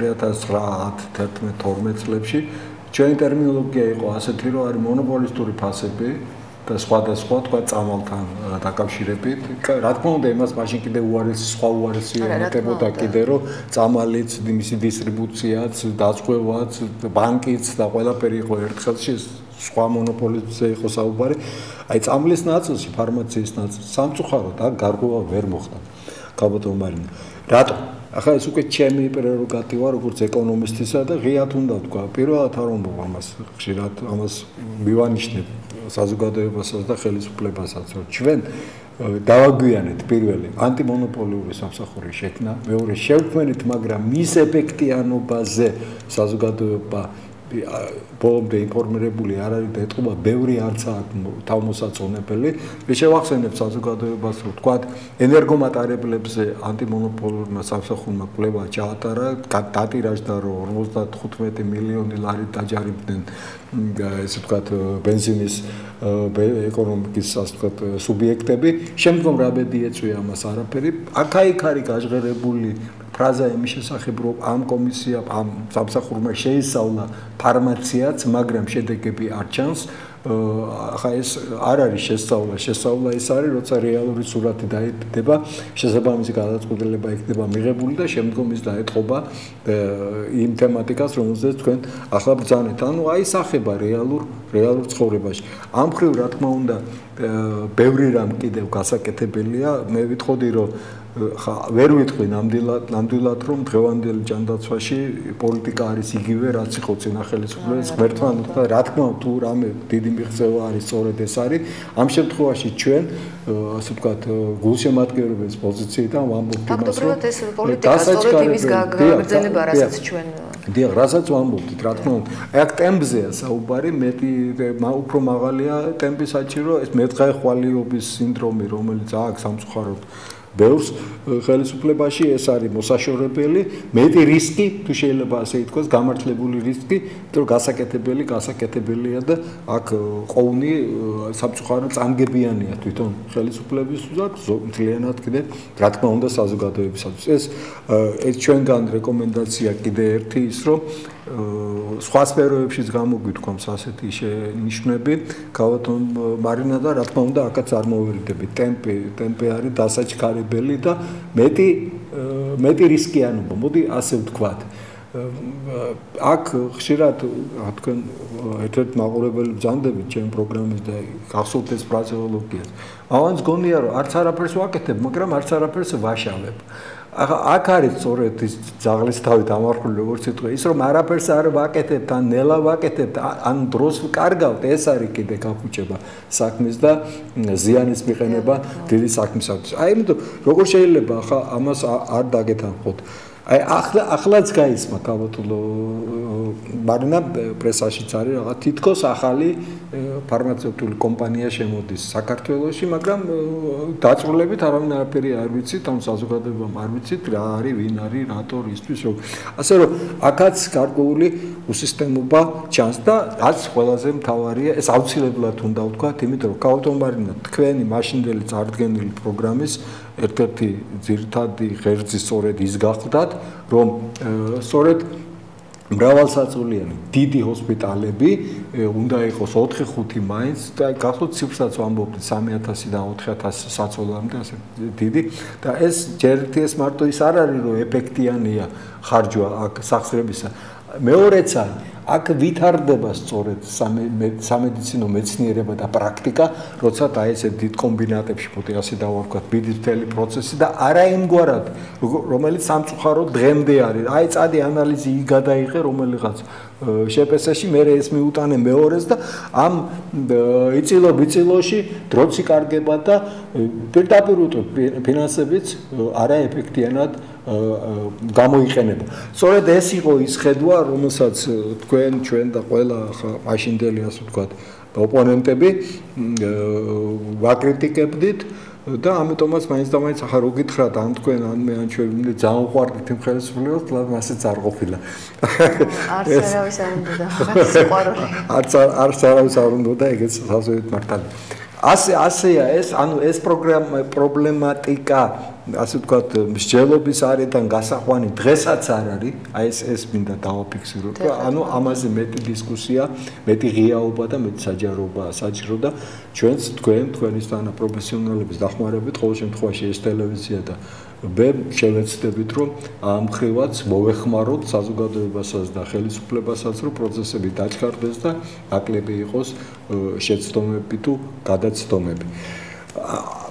2009-11-12 წლებში ჩვენი ტერმინოლოგია იყო ასეთი, რომ არის მონოპოლისტური ფასები და სხვადასხვა თქვა წამალთან დაკავშირებით. რა თქმა უნდა, იმას მაშინ კიდე სხვა უარესი ემატებოდა კიდე, რომ წამალიც, მისი დისტრიბუციაც, დაზღვევაც, ბანკიც და ყველაფერი იყო ერთხელში სხვა მონოპოლისტზე იყო საუბარი. აი წამლის ნაწილში, ფარმაციის ნაწილში სამწუხაროდ აქ გარღვევა ვერ მოხდა. გაბატონო მარინა. რატომ? ახლა ეს უკვე ჩემი პრეროგატივა როგორც ეკონომისტისა და ღიად უნდა ვთქვა. პირველად რომ ამას ხშირად ამას მივანიშნებ საზოგადოებასაც და ხელისუფლებასაც, რომ ჩვენ დავაგვიანეთ პირველი ანტიმონოპოლიური სამსახური შექმნა, მეორე შევქმნით, მაგრამ მის ეფექტიანობაზე საზოგადოება ბოლომდე ინფორმირებული არ არის და ეთყობა ბევრი არც თავმოსაწონებელი. შევახსენებ საზოგადოებას, რომ თქვათ ენერგომატარებლებზე ანტიმონოპოლურმა სამსახურმა კვლევა ჩაატარა, დატირაჟდა, რომ 55 მილიონი ლარი დაჯარიმდნენ ესე ვთქვათ ბენზინის ეკონომიკის ასე ვთქვათ სუბიექტები. შემდგომ რა ბედი ეწვია ამას არაფერი. აქ-იქ არის გაჟღერებული ფრაზა იმის შესახებ, რომ ამ კომისიამ ამ სამსახურმა შეისწავლა ფარმაციაც, მაგრამ შედეგები არ ჩანს. ახლა ეს არ არის შესწავლა ის არის, როცა რეალური სურათი დაიდება, შესაბამისი გადაწყვეტილება იქნება მიღებული და შემდგომ ის დაეტყობა იმ თემატიკას, რომელზეც თქვენ ახლა ბრძანეთ. ანუ აი სახება რეალურ ცხოვრებაში. ამ მხრივ რა თქმა უნდა, ბევრი რამ კიდევ გასაკეთებელია. მე ვიტყოდი, რომ ვერ ვიტყვი ნამდვილად, რომ დღევანდელ ჯანდაცვაში პოლიტიკა არის იგივე, რაც იყო წინა ხელისუფლების ღმერთმა უთხრა, რა თქმა უნდა, თუ რამე დიდი მიღწევა არის, სწორედ ეს არის. ამ შემთხვევაში ჩვენ, ასე ვთქვათ, გულშემატკივრების პოზიციიდან ვამბობთ იმას, რომ ფაქტობრივად ეს პოლიტიკა სწორედ იმის გაგრძელება, რასაც ჩვენ დიახ, რასაც ვამბობთ, რა თქმა უნდა. აქ ტემპზეა საუბარი, უფრო მაღალია ტემპი საჭირო, ეს მეთხაეხვალიობის სინდრომი, რომელიც აქვს სამწუხაროდ ბევრს ხელისუფლებაში, ეს არის მოსაშორებელი, მეტი რისკი, თუ შეიძლება ასე ითქვას, გამართლებული რისკი, იმიტომ რომ გასაკეთებელია და აქ ყოვნი სამწუხაროდ წამგებიანია თვითონ ხელისუფლებისთვისაც, მთლიანად კიდე, რა თქმა უნდა, საზოგადოებისათვის. ეს ჩვენგან რეკომენდაცია კიდე ერთი ის, რომ სხვა სფეროებშიც გამოგვითქვამს ასეთი შენიშვნები, გავათომ მარინა და რა თქმა უნდა, აქაც არ მოვერიდებით. ტემპი არის დასაჩქარებელი და მეტი რისკიანობა, მოდი ასე ვთქვათ. აქ ხშირად თქვენ ერთ-ერთ მაყურებელი ბრძანდებით ჩემ პროგრამის და გახსოვთ ეს ფრაზეოლოგიას. ავანს გონია, რომ არც არაფერს ვაკეთებ, მაგრამ არც არაფერს ვაშავებ. აქ არის სწორედ ის ძაღლის თავით ამარხული, როგორც იტყვი, ის რომ არაფერს არ ვაკეთებთ, ან ნელა ვაკეთებთ, ან დროს ვკარგავთ, ეს არის კიდე გაფუჭება საქმის და ზიანის მიყენება დიდი საქმისათვის. აი, იმიტომ როგორ შეიძლება ახლა ამას არ დაგეთანხმოთ. აი, ახლაც გაისმა ქალბატონო მარინა პრესაშიც არის რაღაც თითქოს ახალი ფარმაცევტული კომპანია შემოდის საქართველოში, მაგრამ დაწვრილებით არავინ არაფერი არ ვიცით, ამ საზოგადოებამ არ ვიცით რა არის, ვინ არის, რატო, ისთვის, როგორ. ასე რომ აქაც გარკვეული უსისტემობა ჩანს და რაც ყველაზე მთავარია, ეს აუცილებლად უნდა ვთქვათ, იმიტომ რომ ქალბატონო მარინა თქვენი მაშინდელი წარდგენილი პროგრამის ერთ-ერთი ძირითადი ღერძი სწორედ ის გახლდათ, რომ სწორედ მრავალსაწოლიანი დიდი ჰოსპიტალები უნდა იყოს 4-5 მაინც და გახლავთ ციფრსაც ვამბობთ 3000-დან 4000 საწოლამდე ასე დიდი და ეს ჯერტი ეს მარტო ის არ არის რომ ეფექტიანია ხარჯვა აქ სახსრებისა მეორეც არის აქ ვითარდება სწორედ სამედიცინო მეცნიერება და პრაქტიკა, როცა და ესე დიდ კომბინატებში მოდი ასე დავარქვათ, ბიძთელი პროცესი და არა იმგვარად, რომელიც სამწუხაროდ დღემდე არის. აი წადი ანალიზი გადაიღე რომელიღაც შეპესაში, მე ეს მიუტანე მეორეს და ამ იწილო-ბიწილოში დროც იკარგება და პირდაპირ ფინანსებიც არაეფექტიანად გამოიყენება. სწორედ ეს იყო ის ხედვა, რომელსაც ჩვენ და ყველა მაშინდელი ასე ვთქვათ, ოპონენტები ვაკრიტიკებდით და ამიტომაც მაინც და მაინც ახლა რო გითხრათ ან თქვენ ან მე ან ჩვენ ძალიან უყვარდით იმ ხელისუფლებას, თლად მასეც არ ყოფილა. არც არავის არ უნდა და სიყვარული. არც არავის არ უნდა და ეგეც საზღვით მართალი. ასეა ეს, ანუ ეს პრობლემატიკა, ასე ვთქვათ, მსჯელობის არიდან გასახვანი დღესაც არ არის, აი ეს მინდა დავაფიქსიროთ, ანუ ამაზე მეტი დისკუსია, მეტი ღიაობა და მეტი საჯაროებაა საჭირო და ჩვენს თქვენისთანა პროფესიონალების დახმარებით ყოველ შემთხვევაში ეს ტელევიზია და მე შევეცდებით, რომ ამ ხრივაც მოვეხმაროთ საზოგადოებასაც და ხელისუფლებასაც, რომ პროცესები დაჩქარდეს და ნაკლები იყოს შეცდომები თუ გადაცდომები.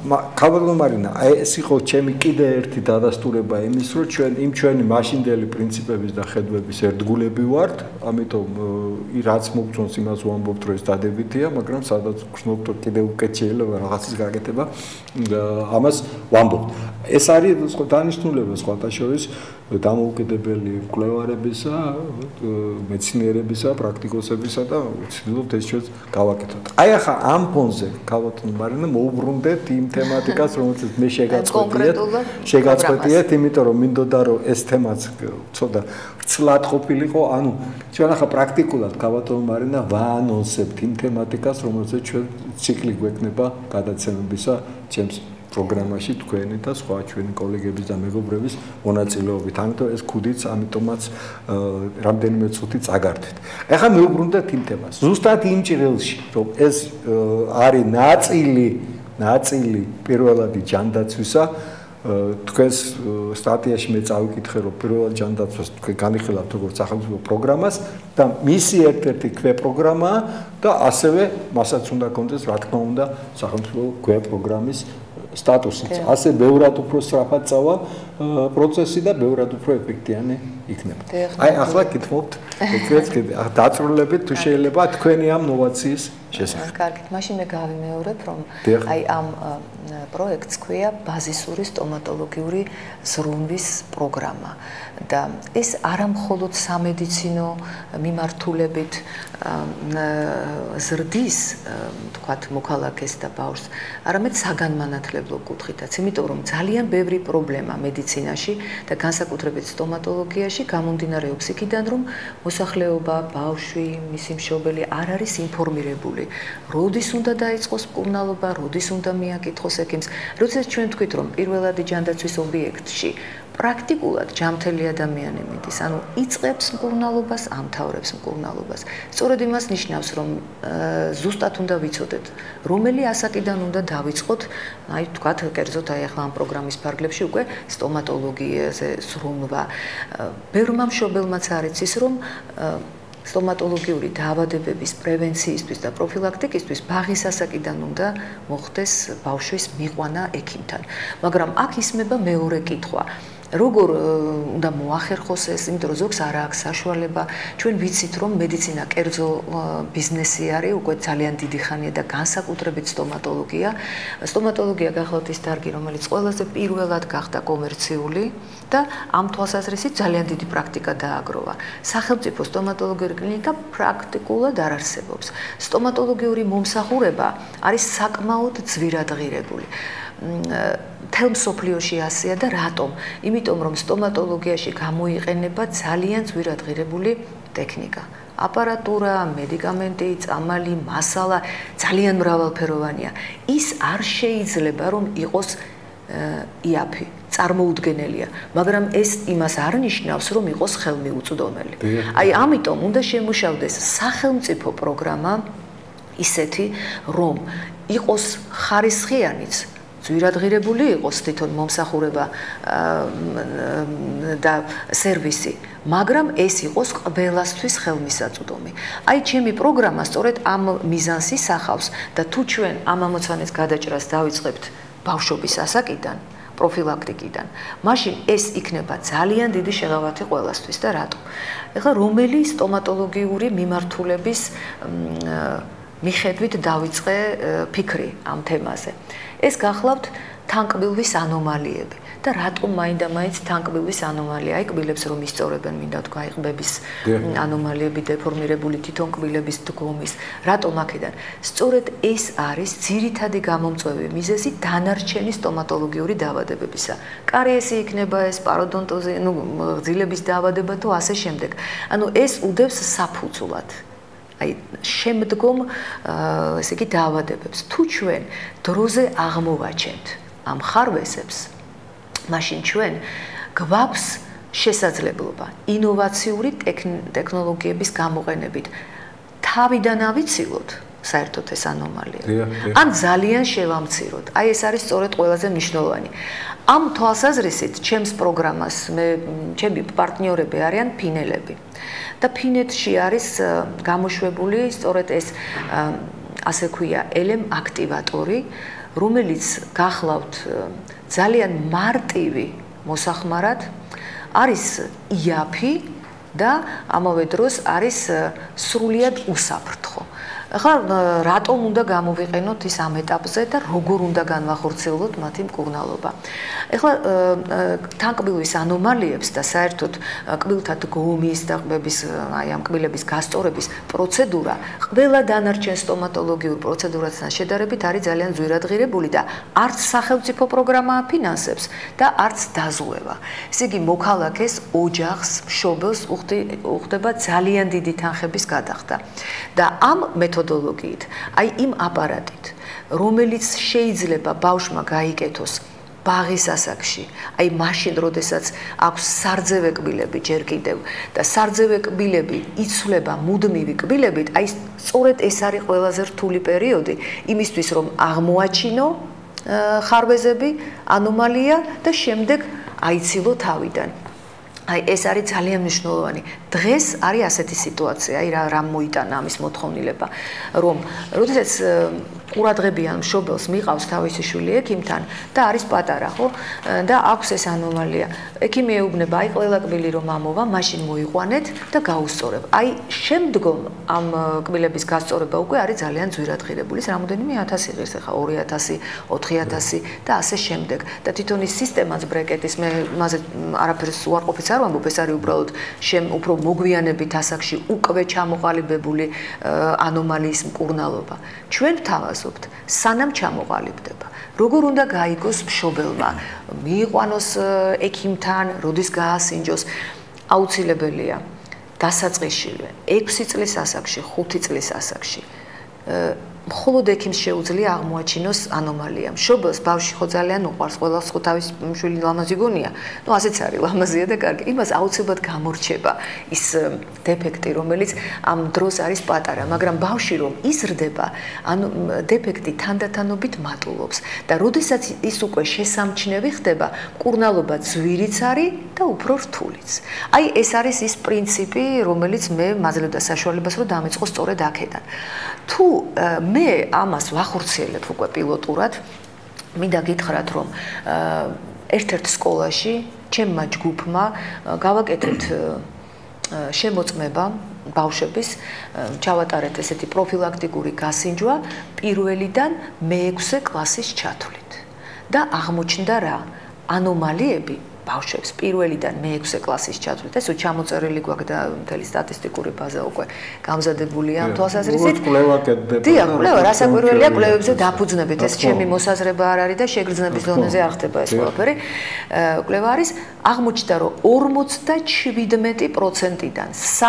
ქალბატონო მარინა, ეს იყო ჩემი კიდე ერთი დადასტურება იმის, რომ ჩვენი მაშინდელი პრინციპების და ხედვების ერთგულები ვართ, ამიტომ რაც მოგწონს იმას ვამბობთ, რომ ეს დადებითია, მაგრამ სადაც გრძნობთ, რომ კიდე უკეთ შეიძლება რაღაცის გაკეთება, ამას ვამბობთ. ეს არის დანიშნულება სხვათა შორის დამოუკიდებელი მკვლევარებისა, მეცნიერებისა, პრაქტიკოსებისა და ვცდილობთ ეს ჩვენს გავაკეთოთ. აი ახლა ამ ფონზე ქალბატონო მარინა მოუბრუნდეთ იმ თემატიკას, რომელსაც მე შეგაწყვეტიეთ, იმიტომ რომ მინდოდა რომ ეს თემაც ცოტა ცლად ყოფილიყო, ანუ ჩვენ ახლა პრაქტიკულად ქალბატონო მარინა ვაანონსებთ იმ თემატიკას, რომელსაც ჩვენ ციკლი გვექნება გადაცემებისა ჩემს პროგრამაში თქვენი და სხვა ჩვენი კოლეგების და მეგობრების მონაწილეობით. ამიტომ ეს ქუდიც ამიტომაც რამდენიმე წუთი წაგართვით. ეხლა მივუბრუნდეთ იმ თემას. ზუსტად იმ ჭრილში, რომ ეს არის ნაწილი პირველადი ჯანდაცვისა, თქვენს სტატიაში მე წავიკითხე, რომ პირველად ჯანდაცვას თქვენ განიხილავთ როგორც სახელმწიფო პროგრამას და მისი ერთ-ერთი ქვეპროგრამაა და ასევე მასაც უნდა კონდეს, რა თქმა უნდა, სახელმწიფო ქვეპროგრამის სტატუსიც. ასე ბევრად უფრო სწრაფად წავა პროცესი და ბევრად უფრო ეფექტიანი იქნება. აი ახლა გითხოვთ, დაწვრილებით თუ შეიძლება თქვენი ამ ნოვაციის შესახებ. კარგით, მაშინ მე გავიმეორებ, რომ აი ამ პროექტს ქვია ბაზისური სტომატოლოგიური ზრუნვის პროგრამა და ეს არა მხოლოდ სამედიცინო მიმართულებით ზრდის, თქვათ, მოქალაქეს და ბავშვს, არამედ საგანმანათლებლო კუთხითაც, იმიტომ რომ ძალიან ბევრი პრობლემა მედიცინაში და განსაკუთრებით სტომატოლოგიაში გამომდინარეობს იქიდან, რომ მოსახლეობა, ბავშვი, მისი მშობელი არ არის ინფორმირებული. როდის უნდა დაიწყოს მკურნალობა, როდის უნდა მიაკითხოს ექიმს. როდესაც ჩვენ ვთქვით, რომ პირველადი ჯანდაცვის ობიექტში პრაქტიკულად ჯანმრთელი ადამიანი მიდის, ანუ იწყებს მკურნალობას, ამთავრებს მკურნალობას. სწორედ იმას ნიშნავს, რომ ზუსტად უნდა ვიცოდეთ, რომელი ასაკიდან უნდა დავიწყოთ, აი თქვათ, კერძოდ აი ახლა ამ პროგრამის ფარგლებში უკვე სტომატოლოგიაზე ზრუნვა. ბევრმა მშობელმაც არ იცის, რომ სტომატოლოგიური დაავადებების პრევენციისთვის და პროფილაქტიკისთვის ბაღის ასაკიდან უნდა მოხდეს ბავშვის მიყვანა ექიმთან. მაგრამ აქ ისმება მეორე კითხვა. როგორ უნდა მოახერხოს ეს, იმიტომ რომ ზოგს არ აქვს საშუალება. ჩვენ ვიცით, რომ მედიცინა კერძო ბიზნესი არის, უკვე ძალიან დიდი ხანია და განსაკუთრებით სტომატოლოგია. სტომატოლოგია გახლავთ ის დარგი, რომელიც ყველაზე პირველად გახდა კომერციული და ამ თვალსაზრისით ძალიან დიდი პრაქტიკა დააგროვა. სახელმწიფო სტომატოლოგიური კლინიკა პრაქტიკულად არ არსებობს. სტომატოლოგიური მომსახურება არის საკმაოდ ძვირადღირებული. მთელ მსოფლიოში ასეა და რატომ? იმიტომ რომ სტომატოლოგიაში გამოიყენება ძალიან ძვირადღირებული ტექნიკა. აპარატურა, მედიკამენტი, წამალი, მასალა ძალიან მრავალფეროვანია. ის არ შეიძლება რომ იყოს იაფი, წარმოუდგენელია, მაგრამ ეს იმას არ ნიშნავს, რომ იყოს ხელმიუწვდომელი. აი ამიტომ უნდა შემუშავდეს სახელმწიფო პროგრამა ისეთი, რომ იყოს ხარისხიანიც, ძვირადღირებული იყოს თვითონ მომსახურება და სერვისი, მაგრამ ეს იყოს ყველასთვის ხელმისაწვდომი. აი ჩემი პროგრამა სწორედ ამ მიზანს ისახავს და თუ ჩვენ ამ ამოცანის გადაჭრას დავიწყებთ ბავშვობის ასაკიდან, პროფილაქტიკიდან, მაშინ ეს იქნება ძალიან დიდი შეღავათი ყველასთვის და რატო? ეხლა რომელი სტომატოლოგიური მიმართულების მიხედვით დავიწყე ფიქრი ამ თემაზე. ეს გახლავთ თანკბილვის ანომალიები და რატომ მაინდა-მაინც თანკბილვის ანომალია? აი კბილებს რომ ისწორებენ, მინდა თქვა, აი ყბების ანომალიები, დეფორმირებული თვითონ კბილების დგომის. რატომ აქედან? სწორედ ეს არის ძირითადი გამომწვევი მიზეზი დანარჩენი სტომატოლოგიური დაავადებებისა. კარეესი იქნება ეს, პაროდონტოზი, გრძილების დაავადება თუ ასე შემდეგ. ანუ ეს უდევს საფუძვლად. აი შემდგომ ესე იგი დაავადებებს. თუ ჩვენ დროზე აღმოვაჩენთ ამ ხარვესებს, მაშინ ჩვენ გვაქვს შესაძლებლობა ინოვაციური ტექნოლოგიების გამოყენებით თავიდან ავიცილოთ საერთოდ ეს ანომალია. ან ძალიან შევამციროთ. აი ეს არის სწორედ ყველაზე მნიშვნელოვანი. ამ თვალსაზრისით ჩემს პროგრამას ჩემი პარტნიორები არიან ფინელები. და ფინეთში არის გამოშვებული სწორედ ეს ასე ქვია ელემ აქტივატორი, რომელიც გახლავთ ძალიან მარტივი მოსახმარად, არის იაფი და ამავე დროს არის სრულიად უსაფრთხო. ახლა რატომ უნდა გამოვიყენოთ ის ამ ეტაპზე და როგორ უნდა განვახორციელოთ მათი მკურნალობა? ახლა თანკბილის ანომალიებს და საერთოდ კბილთა დგომის და ყბების აი ამ კბილების გასწორების პროცედურა ყველა დანარჩენ სტომატოლოგიურ პროცედურასთან შედარებით არის ძალიან ძვირადღირებული და არც სახელმწიფო პროგრამა აფინანსებს და არც დაზღვევა. ესე იგი მოქალაქეს, ოჯახს, მშობელს უხდება ძალიან დიდი თანხების გადახდა. და ამ მეთოდოლოგიით, აი იმ აპარატით, რომელიც შეიძლება ბავშვმა გაიკეთოს ბაღის ასაკში, აი მაშინ, როდესაც აქვს სარძევე კბილები ჯერ კიდევ და სარძევე კბილები იცვლება მუდმივი კბილებით, აი სწორედ ეს არის ყველაზე რთული პერიოდი იმისთვის, რომ აღმოაჩინო ხარვეზები, ანომალია და შემდეგ აიცილო თავიდან. აი ეს არის ძალიან მნიშვნელოვანი. დღეს არის ასეთი სიტუაცია, აი რა მოიტანა ამის მოთხოვნილება, რომ როდესაც ყურადღებიან მშობელს მიყავს თავისი შვილი ექიმთან და არის პატარა, ხო? და აქვს ეს ანომალია. ექიმი ეუბნება, აი ყველა კბილი რომ ამოვა, მაშინ მოიყვანეთ და გაუსწორებ. აი შემდგომ ამ კბილების გასწორება უკვე არის ძალიან ძვირადღირებული. ეს რამოდენიმე 1000 ღირს, ახლა 2000, 4000 და ასე შემდეგ. და თვითონ ის სისტემაც ბრეკეტის მე მასე არაფერს უარყოფით არ ვამბობ, ეს არის უბრალოდ უფრო მოგვიანებით ასაკში უკვე ჩამოყალიბებული ანომალიის მკურნალობა. ჩვენ ვთავაზობთ, სანამ ჩამოყალიბდება, როგორ უნდა გაიგოს მშობელმა, მიიყვანოს ექიმთან, როდის გაასინჯოს, აუცილებელია დასაწყისშივე 6 წლის ასაკში, 5 წლის ასაკში. მხოლოდ ექიმს შეუძლია აღმოაჩინოს ანომალია. მშობელს ბავშვი ხო ძალიან უყვარს, ყველას ხო თავის შვილი ლამაზი გონია. ნუ ასეც არის, ლამაზია და კარგი. იმას აუცილებლად გამორჩება ის დეფექტი, რომელიც ამ დროს არის პატარა, მაგრამ ბავშვი რომ იზრდება, ანუ დეფექტი თანდათანობით მატულობს და როდესაც ის უკვე შესამჩნევი ხდება, მკურნალობა ძვირიც არის და უფრო რთულიც. აი ეს არის ის პრინციპი, რომელიც მე მაძლევდა საშუალებას, რომ დამეწყო სწორედ აქედან. თუ მე ამას ვახორციელებ უკვე პილოტურად, მინდა გითხრათ, რომ ერთ-ერთ სკოლაში ჩემმა ჯგუფმა გავაკეთეთ შემოწმება ბავშვების, ჩავატარეთ ესეთი პროფილაქტიკური გასინჯვა პირველიდან მე-6 კლასის ჩათვლით. და აღმოჩნდა რა? ანომალიები ბავშვებს პირველიდან მე-6 კლასის ჩათვლით, ესო ჩამოწერილი გვაქვს და მთელი სტატისტიკური ბაზა უკვე გამზადებულია ამ თვალსაზრისით. დიახ, კვლევა რასაკვირველია, კვლევებზე დაფუძნებით, ეს ჩემი მოსაზრება არ არის და შეგრძნების დონეზე არ ხდება ეს ყველაფერი. კვლევა არის, აღმოჩნდა, რომ 47%-დან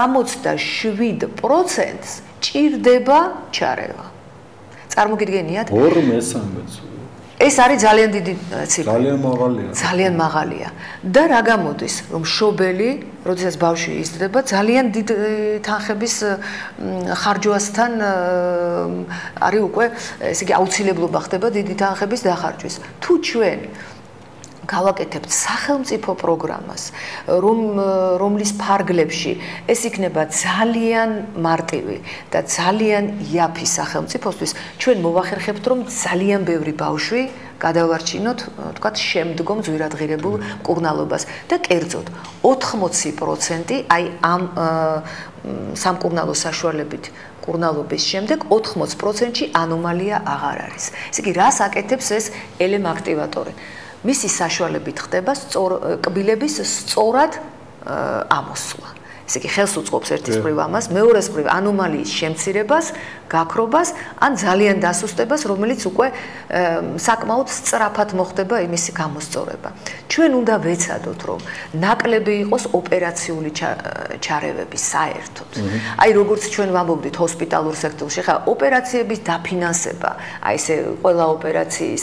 67%-ს ჭირდება ჩარევა. წარმოგიდგენიათ? 2/3. ეს არის ძალიან დიდი ციფრი. ძალიან მაღალია. ძალიან მაღალია. და რა გამოდის, რომ მშობელი, როდესაც ბავშვი იზრდება, ძალიან დიდ თანხების ხარჯვასთან არის უკვე, ესე იგი, აუცილებლობა ხდება დიდი თანხების დახარჯვის. თუ ჩვენ გავაკეთებთ სახელმწიფო პროგრამას, რომლის ფარგლებში ეს იქნება ძალიან მარტივი და ძალიან იაფი სახელმწიფოსთვის, ჩვენ მოვახერხებთ, რომ ძალიან ბევრი ბავშვი გადავარჩინოთ, თქვათ, შემდგომ ძვირადღირებულ მკურნალობას და კერძოდ 80% აი ამ სამკურნალო საშუალებით მკურნალობის შემდეგ 80%-ში ანომალია აღარ არის. ესე იგი, რას აკეთებს ეს ელემ აქტივატორი? მისი საშუალებით ხდება კბილების სწორად ამოსვლა. ესე იგი, ხელს უწყობს ერთის მხრივ ამას, მეორეს მხრივ ანომალიის შემცირებას, გაქრობას, ან ძალიან დასუსტებას, რომელიც უკვე საკმაოდ სწრაფად მოხდება იმისი გამოსწორება. ჩვენ უნდა ვეცადოთ, რომ ნაკლები იყოს ოპერაციული ჩარევები საერთოდ. აი, როგორც ჩვენ ვამბობდით ჰოსპიტალურ სექტორში, ხა ოპერაციების დაფინანსება, აი ესე ყველა ოპერაციის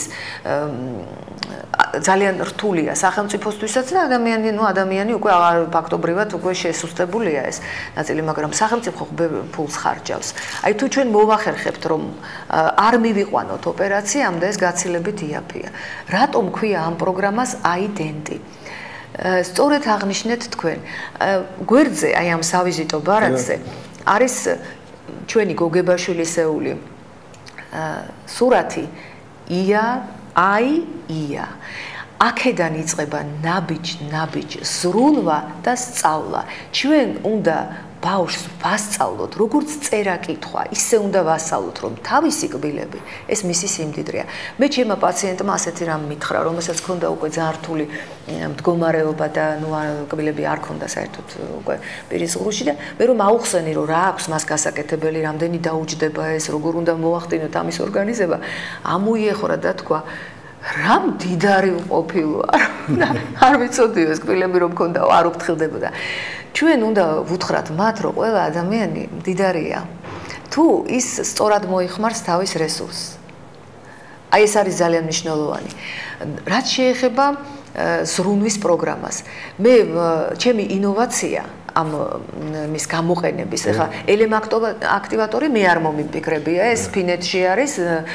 ძალიან რთულია სახელმწიფოსთვისაც და ადამიანი უკვე ფაქტობრივად უკვე შესუსტებულია ეს ნაწილი, მაგრამ სახელმწიფო ფულს ხარჯავს. აი თუ ჩვენ მოვახერხებთ, რომ არ მივიყვანოთ ოპერაციამდე, ეს გაცილებით იაფია. რატომ ქვია ამ პროგრამას აიდენტი? სწორედ აღნიშნეთ თქვენ. გვერდზე, აი ამ სავიზიტო ბარათზე არის ჩვენი გოგებაშვილისეული სურათი ია. აქედან იწყება ნაბიჯ ზრუნვა და სწავლა. ჩვენ უნდა ბავშვს ვასწავლოთ, როგორც წერა კითხვა, ისე უნდა ვასწავლოთ, რომ თავისი კბილები, ეს მისი სიმდიდრეა. მე ჩემმა პაციენტმა ასეთი რამ მითხრა, რომელსაც ჰქონდა უკვე ძალიან რთული მდგომარეობა და კბილები არ ჰქონდა საერთოდ უკვე პირის ღრუში და მე რომ აუხსენი, რომ რა აქვს მას გასაკეთებელი, რამდენი დაუჯდება ეს, როგორ უნდა მოახდინოთ ამის ორგანიზება, ამოიეხურა და თქვა რამ დიდარი უყოფილოა. არ ვიცოდიო ეს კბილები რომ მქონდაო, არ უფრთხილდებოდა. ჩვენ უნდა ვუთხრათ მათ, რომ ყველა ადამიანი მდიდარია. თუ ის სწორად მოიხმარს თავის რესურსს. აი ეს არის ძალიან მნიშვნელოვანი. რაც შეეხება ზრუნვის პროგრამას. მე ჩემი ინოვაცია ამ მის გამოყენების, ახლა ელემ აქტივატორი მე არ მომიფიქრებია, ეს ფინეთში არის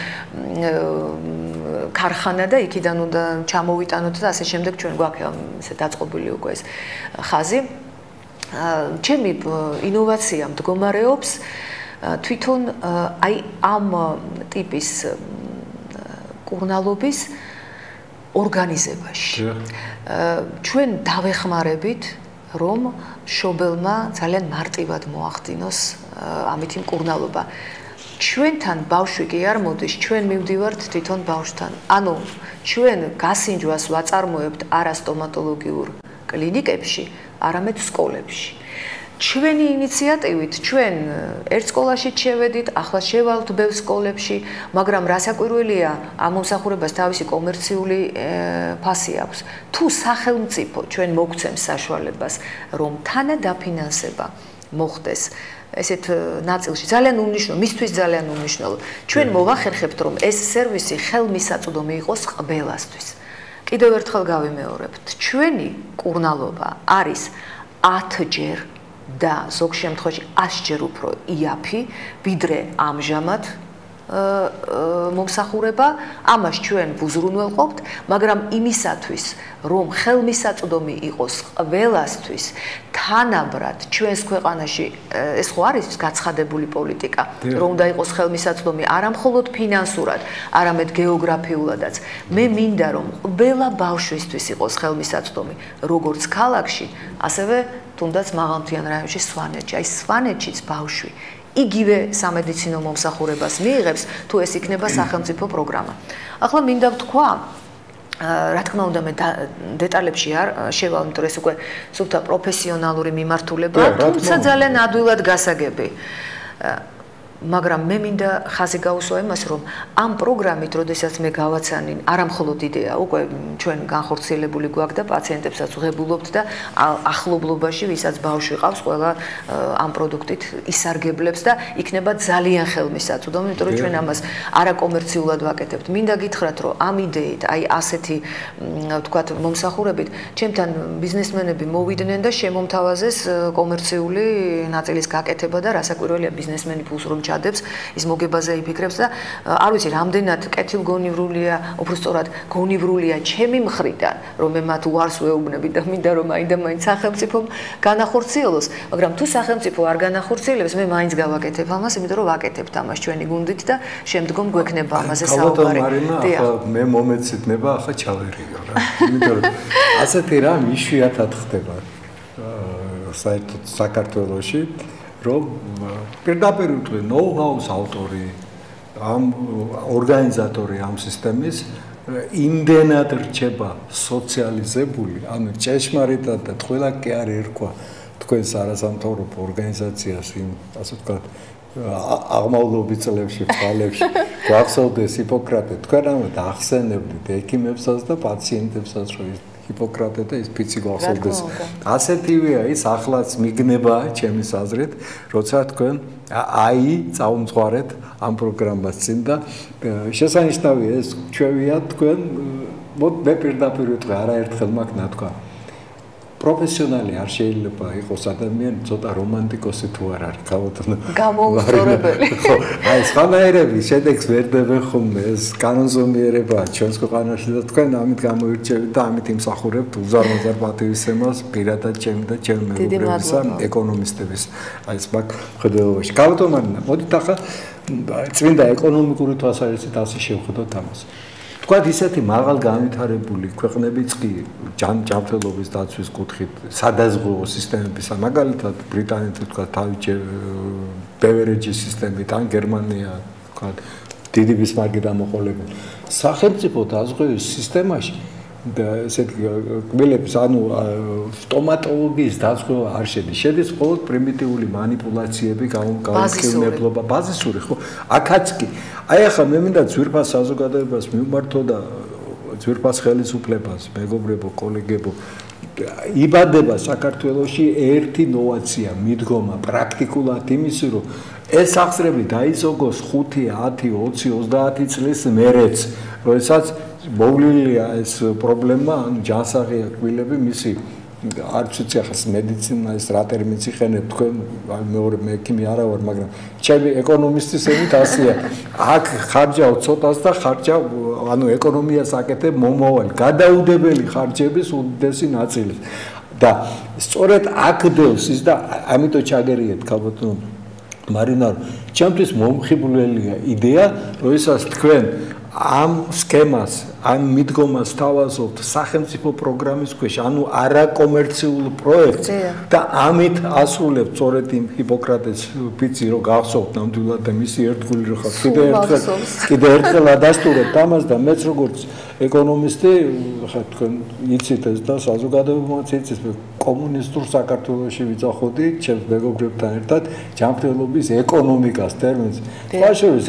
ქარხანა და იქიდან უნდა ჩამოვიტანოთ და ასე შემდეგ ჩვენ გვაქვს ესე დაწყობილი უკვე ეს ხაზი. ჩემი ინოვაცია მდგომარეობს თვითონ აი ამ ტიპის კურნალობის ორგანიზებაში. ჩვენ დავეხმარებით, რომ შობელმა ძალიან მარტივად მოახდინოს ამითი მკურნალობა. ჩვენთან ბავშვი კი არ მოდის, ჩვენ მივდივართ თვითონ ბავშვთან. ანუ ჩვენ გასინჯვას ვაწარმოებთ არა სტომატოლოგიურ კლინიკებში, არამედ სკოლებში. ჩვენი ინიციატივით ჩვენ ერთ სკოლაში შევედით, ახლა შევალთ ბევრ სკოლებში, მაგრამ რასაკვირველია, ამ მომსახურებას თავისი კომერციული ფასი აქვს. თუ სახელმწიფო ჩვენ მოგცემს საშუალებას, რომ თანადაფინანსება მოხდეს ესეთ ნაწილში ძალიან უმნიშვნელო, მისთვის ძალიან უმნიშვნელო. ჩვენ მოვახერხებთ, რომ ეს სერვისი ხელმისაწვდომი იყოს ყველასთვის. კიდევ ერთხელ გავიმეორებთ, ჩვენი კურნალობა არის 10-ჯერ და ზოგ შემთხვევაში 100-ჯერ უფრო იაფი, ვიდრე ამჟამად მომსახურება, ამას ჩვენ ვუზრუნველყოფთ, მაგრამ იმისათვის, რომ ხელმისაწვდომი იყოს ყველასთვის, თანაბრად ჩვენს ქვეყანაში ეს ხო არის გაცხადებული პოლიტიკა, რომ უნდა იყოს ხელმისაწვდომი არა მხოლოდ ფინანსურად, არამედ გეოგრაფიულადაც. მე მინდა, რომ ყველა ბავშვისთვის იყოს ხელმისაწვდომი, როგორც ქალაქში, ასევე თუნდაც მაღალმთიან რაიონში, სვანეთში. აი სვანეთშიც ბავშვი იგივე სამედიცინო მომსახურებას მიიღებს, თუ ეს იქნება სახელმწიფო პროგრამა. ახლა მინდა ვთქვა, რა თქმა უნდა მე დეტალებში არ შევალ, იმიტომ ეს უკვე სულთა პროფესიონალური მიმართულებაა, თუმცა ძალიან ადვილად გასაგები. მაგრამ მე მინდა ხაზი გაუსვა იმას, რომ ამ პროგრამით, როდესაც მე გავაცანი, არა მხოლოდ იდეა, უკვე ჩვენ განხორციელებული გვაქვს და პაციენტებსაც ვღებულობთ და ახლობლობაში, ვისაც ბავშვი ყავს, ყველა ამ პროდუქტით ისარგებლებს და იქნება ძალიან ხელმისაწვდომი, იმიტომ რომ ჩვენ ამას არაკომერციულად ვაკეთებთ. მინდა გითხრათ, რომ ამ იდეით, აი ასეთი ვთქვათ, მომსახურებით, ჩემთან ბიზნესმენები მოვიდნენ და შემომთავაზეს კომერციული ნაწილის გაკეთება და რასაკვირველია ბიზნესმენი ფულს რომ ჩადებს, ის მოგებაზე იფიქრებს და არ ვიცი, რამდენად კეთილგონივრულია, უფრო სწორად გონივრულია ჩემი მხრიდან, რომ მე მათ უარს ვეუბნები და მინდა რომ მაინც სახელმწიფომ განახორციელოს, მაგრამ თუ სახელმწიფო არ განახორციელებს, მე მაინც გავაკეთებ ამას, იმიტომ რომ ვაკეთებთ ამას ჩვენი გუნდით და შემდგომ გვექნება ამაზე საუბარი. ახლა მე მომეცითნება, ახლა ჩავერიო რა. იმიტომ რომ ასეთი რამ იშვიათად ხდება საერთოდ საქართველოში. რომ პირდაპირ უკვე ნოუ-ჰაუს ავტორი, ამ ორგანიზატორი ამ სისტემის იმდენად რჩება სოციალიზებული, ანუ ჭეშმარიტად და ყველა კი არ ერქვა თქვენს არასამთავრობო ორგანიზაციას იმ, ასე ვთქვათ, აღმავლობის წლებში, თვალებში, გვახსოვდეს ჰიპოკრატე, თქვენ ამათ ახსენებდით ექიმებსაც და პაციენტებსაც, რომ ჰიპოკრატე და ის ფიცი გვახსოვდეს. ასეთივეა ის ახლაც მიგნება ჩემის აზრით, როცა თქვენ აი წაუმძღვარეთ ამ პროგრამას წინ და შესანიშნავია ეს ჩვევია თქვენ მე პირდაპირ ვიტყვი არაერთხელ მაგ ნათქვა. პროფესიონალი არ შეიძლება იყოს ადამიანი ცოტა რომანტიკოსი თუ არ არის გავუთნო გამოუსწორებელი ხო აი სხვანაირები შედეგს ვერ დებენ ხოლმე ეს კანონზომიერებაა ჩვენს ქვეყანაში და თქვენ ამით გამოირჩევით და ამით იმსახურებთ უზარმაზარ პატივისცემას პირადად ჩემი და ჩემი მეგობრებისა ეკონომისტების აი ეს მაგ ხედველობაში გავუთნო მარინა მოდით ახლა წმინდა ეკონომიკური თვალსაზრისით ასე შევხედოთ ამას თქვათ ისეთი მაღალ განვითარებული ქვეყნებიც კი ჯანმრთელობის დაცვის კუთხით სადაზღვეო სისტემებისა მაგალითად ბრიტანეთი თქვათ თავი ბევერეჯის სისტემით ან გერმანია თქვათ დიდი ბისმარკი დამოყოლებული სახელმწიფო დაზღვევის სისტემაში და ესეთ კბილებს ანუ სტომატოლოგიის დაზღვევა არ შედის შედის მხოლოდ პრიმიტიული манипуляციები გამოკვლევლობა ბაზისური ხო აქაც კი აი ახლა მე მინდა ძვირფას საზოგადოებას მივმართო და ძვირფას ხელისუფლებას მეგობრებო კოლეგებო იბადება საქართველოში ერთი ნოვაცია მიდგომა პრაქტიკულად იმისი რომ ეს სახსრები დაიზოგოს 5 10 20 30 წლის მერეც როდესაც მოვლილია ეს პრობლემა ან ჯანსაღია კბილები მისი არც ვიცი ახლა მედიცინა ეს რა ტერმინს იხენებ თქვენ მეორე მე ექიმი არა ვარ მაგრამ ჩემი ეკონომისტის ემით ასეა აქ ხარჯავ ცოტას და ხარჯავ ანუ ეკონომიას აკეთებ მომავალი გადაუდებელი ხარჯების უდიდესი ნაწილი და სწორედ აქ დევს ის და ამიტომ ჩაგერიეთ ქალბატონო მარინა ჩემთვის მომხიბვლელია იდეა როდესაც თქვენ ამ სქემას ამ მიდგომას თავაზობთ სახელმწიფო პროგრამის ქვეშ ანუ არაკომერციულ პროექტს და ამით ასრულებთ სწორედ იმ ჰიპოკრატეს ფიცი რო გახსოვთ ნამდვილად და მისი ერთგული რო ხარ კიდე ერთხელ ადასტურებთ ამას და მეც როგორც ეკონომისტი ხა თქვენ იცით ეს და საზოგადოებაც იცით კომუნისტურ საქართველოში ვიძახოდი ჩემს მეგობრებთან ერთად ჯანმრთელობის ეკონომიკას ტერმინს ბაშორის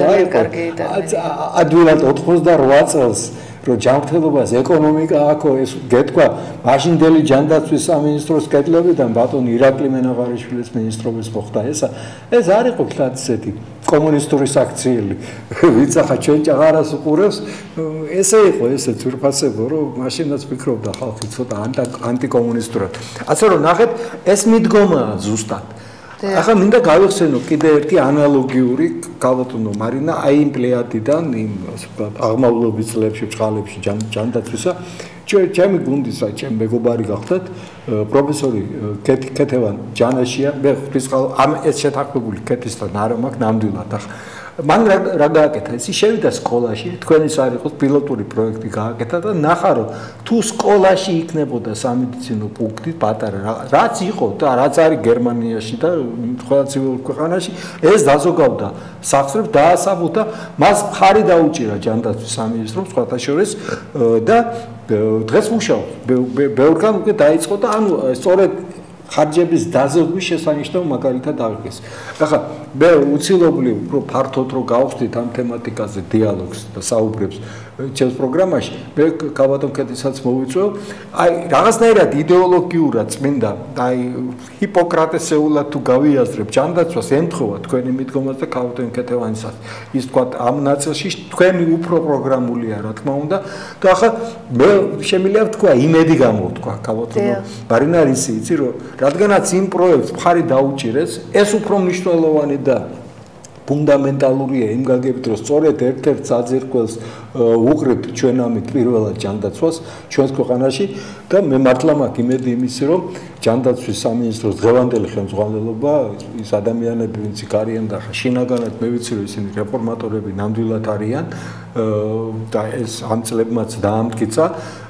არის ადვილად 88 წელს რომ ჯანმრთელობას ეკონომიკა აქო ეს გეთქვა მაშინდელი ჯანდაცვის სამინისტროს კედლებიდან ბატონ ირაკლი მენაღარიშვილის მინისტრობის მოხდა ეს არ იყო თლად ისეთი კომუნისტური საქციელი ვიცახა ჩვენ ჭაღარას უყურებს ესე იყო ესე ძვირფასებო რომ მაშინაც ფიქრობდა ხალხი ცოტა ანტიკომუნისტურად ასე რომ ნახეთ ეს მიდგომაა ზუსტად ახლა მინდა გავიხსენო კიდე ერთი ანალოგიური გავატონო მარინა აი იმ პლეადიდან იმ აღმავლობის წლებში ჭყალებში ჯანდაცვისა ჩემი გუნდისა ჩემი მეგობარი გახდათ პროფესორი კეთევან ჯანაშია მე ღვთისმხალ ამ ეს შეთანხმებული კეთისთან არ მაქვს ნამდვილად ახლა მან რა გააკეთა ისი შევიდა სკოლაში თქვენის არ იყოს პილოტური პროექტი გააკეთა და ნახა რომ თუ სკოლაში იქნებოდა სამედიცინო პუნქტი პატარა რაც იყო და რაც არის გერმანიაში და ყველა ცივილურ ქვეყანაში ეს დაზოგავდა სახსრებს დაასაბუთა მას მხარი დაუჭირა ჯანდაცვის სამინისტრომ სხვათა შორის და დღეს მუშაობს ბევრგან უკვე დაიწყო და ანუ სწორედ ხარჯების დაზოგვის შესანიშნავ მაგალითად აღიქეს. ახლა მე უცილობლივ უფრო ფართოდ რო გავხდით ამ თემატიკაზე დიალოგს და საუბრებს ჩემს პროგრამაში, მე ქალბატონ კეთისაც მოვიწვევ, აი რაღაცნაირად იდეოლოგიურად წმინდა, აი ჰიპოკრატესეულად თუ გავიაზრებ ჯანდაცვას ემთხოვა თქვენი მიდგომას და ქალბატონ კეთევანისაც. ის თქვა ამ ნაწილში თქვენი უფრო პროგრამულია რა თქმა უნდა და ახლა მე შემიძლია ვთქვა იმედი გამოვთქვა ქალბატონო ბარინარისი იცი რომ რადგანაც იმ პროექტს მხარი დაუჭირეს, ეს უფრო მნიშვნელოვანი და ფუნდამენტალურია იმ გაგებით, რომ სწორედ ერთ-ერთ საძირკველს უყრებთ ჩვენ ამით პირველად ჯანდაცვას ჩვენს ქვეყანაში და მე მართლა მაქვს იმედი იმისი, რომ ჯანდაცვის სამინისტროს დღევანდელი ხელმძღვანელობა ის ადამიანები, ვინც იქ არიან და შინაგანად მე ვიცი, რომ ისინი რეფორმატორები ნამდვილად არიან და ეს ამ წლებმაც დაამტკიცა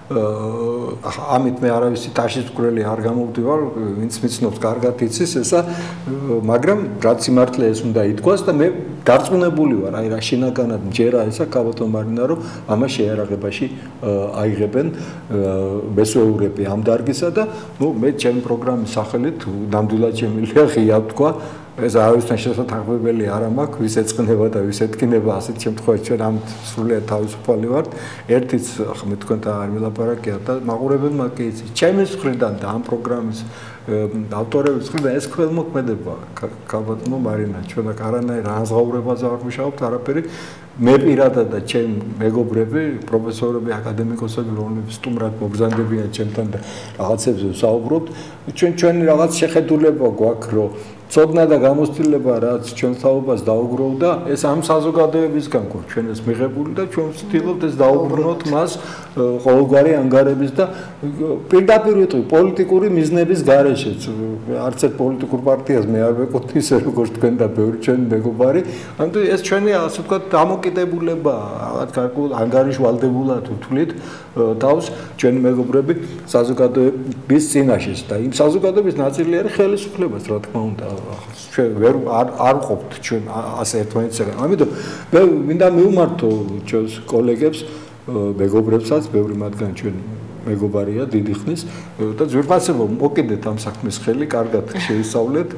ამით მე არავისი ტაშის მკვლელი არ გამოვდივარ, ვინც მიცნობს კარგად იცის ესა, მაგრამ რაც სიმართლე ეს უნდა ითქვას და მე დარწმუნებული ვარ, აი რა შინაგანად მჯერა ესა ქალბატონ მარინა, რომ ამას შეერაღებაში აიღებენ მესვეურები ამ დარგისა და ნუ მე ჩემი პროგრამის სახელით ნამდვილად შემიძლია ღია ვთქვა ეს არავისთან შესაძლებელი არ მაქვს, ვის ეწყნება და ვის ეთქინება ასეთ შემთხვევაში ჩვენ ამ სრულიად თავისუფალი ვართ. ერთიც ახლა თქვენთან არ ვილაპარაკია და მაყურებელმა კი იცის. ჩემის მხრიდან და ამ პროგრამის ავტორების მხრიდან ეს ქველმოქმედება ქალბატონო მარინა ჩვენ აქ არანაირ ანაზღაურებაზე არ ვმუშაობთ არაფერი. მე პირადად და ჩემ მეგობრები, პროფესორები, აკადემიკოსები, რომლებიც სტუმრად მოგზაურდებიან ჩემთან და რაღაცებზე ვსაუბრობთ, ჩვენი რაღაც შეხედულება გვაქვს, რომ ცოდნა და გამოცდილება რაც ჩვენ თაობას დაუგროვდა, ეს ამ საზოგადოებისგან გვაქვს ჩვენ ეს მიღებული და ჩვენ ვცდილობთ ეს დაუბრუნოთ მას ყოველგვარი ანგარების და პირდაპირ ვიტყვი პოლიტიკური მიზნების გარეშეც. არც ერთ პოლიტიკურ პარტიას მე არ ვეკუთვნი ისე როგორც თქვენ და ბევრი ჩვენი მეგობარი. ამიტომ ეს ჩვენი ასე ვთქვათ დამოკიდებულება, რაღაც გარკვეულ ანგარიშვალდებულად ვთვლით თავს ჩვენი მეგობრები საზოგადოების წინაშე და იმ საზოგადოების ნაწილი არის ხელისუფლებას, რა თქმა უნდა. ჩვენ არ ვყოფთ ჩვენ ასე ერთმანეთისგან. ამიტომ მე მინდა მივმართო ჩვენს კოლეგებს, მეგობრებსაც, ბევრი მათგანი ჩვენ მეგობარია დიდი ხნის და ძვირფასებო მოკიდეთ ამ საქმის ხელი, კარგად შეისწავლეთ.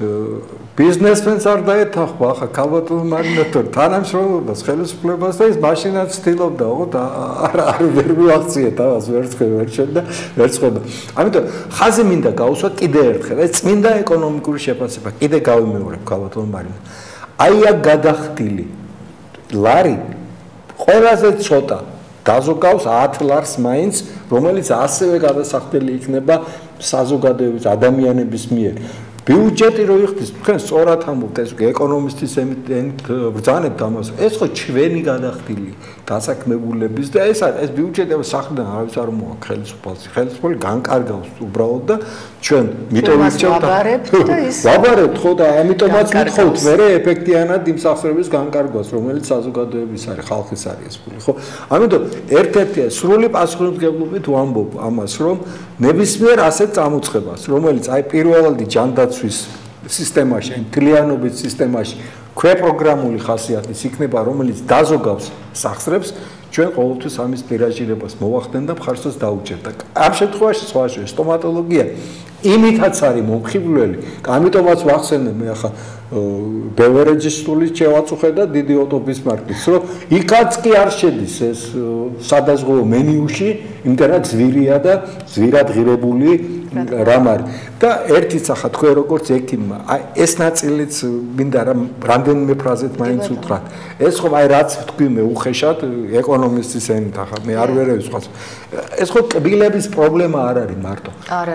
ბიზნესმენს არ დაეთანხმო, ახლა ქალბატონო მარინატორ თანამშრომლობას, ხელისუფლებას და ის მაშინაც ცდილობდა, ოღონდ არ ვერ მივახციეთ ამას ვერცხელ და ვერცხება. ამიტომ ხაზი მინდა გავუსვა კიდე ერთხელ, ეს წმინდა ეკონომიკური შეფასება, კიდე გავიმეორებ ქალბატონო მარინა. აი აქ გადახდილი ლარი ყველაზე ცოტა დაზოგავს 10 ლარს მაინც, რომელიც ასევე გადასახდელი იქნება საზოგადოების ადამიანების მიერ. ბიუჯეტი რო იხდის, თქვენ სწორად ამბობთ, ეს ეკონომისტის ბრძანებთ ამას. ეს ხო ჩვენი გადახდილი დასაქმებულების და ეს ბიუჯეტი საქმიდან არავის არ მოაქვს ხელისუფალს. ხელისუფალი განკარგავს უბრალოდ და ჩვენ მიტომ ვიჩევთ ვაბარებთ ხო და ამიტომაც მithხოვთ მერე ეფექტიანად იმ სახსრების განკარგვას, რომელიც საზოგადოების არის, ხალხის არის ეს ფული, ხო? ამიტომ ერთ-ერთია სრული პასუხისმგებლობით ვამბობ ამას, რომ ნებისმიერ ასეთ წამოწყებას, რომელიც აი პირველადი ჯანდაცვის სისტემაში, მთლიანობის სისტემაში ქვეპროგრამული ხასიათის იქნება, რომელიც დაზოგავს სახსრებს, ჩვენ ყოველთვის ამის პირაჟირებას მოვახდენ და მხარსს დაუჭერთ. ამ შემთხვევაში სხვაში სტომატოლოგია იმითაც არის მომხიბვლელი, ამიტომაც ვახსენებ მე ახლა ბევერეჯის სულის შევაწუხე და დიდი ოტო ბისმარკის, რომ იქაც კი არ შედის ეს სადაზღვევო მენიუში, იმიტომ რომ ძვირია და ძვირად ღირებული რამ არის. და ერთიც ახლა თქვენ როგორც ექიმმა, აი ეს ნაწილიც მინდა რამდენიმე ფრაზით მაინც უთხრათ. ეს ხომ აი რაც თქვი მე უხეშად ეკონომისტის ენით ახლა მე არ ვერევი სხვას. ეს ხო კბილების პრობლემა არ არის მარტო.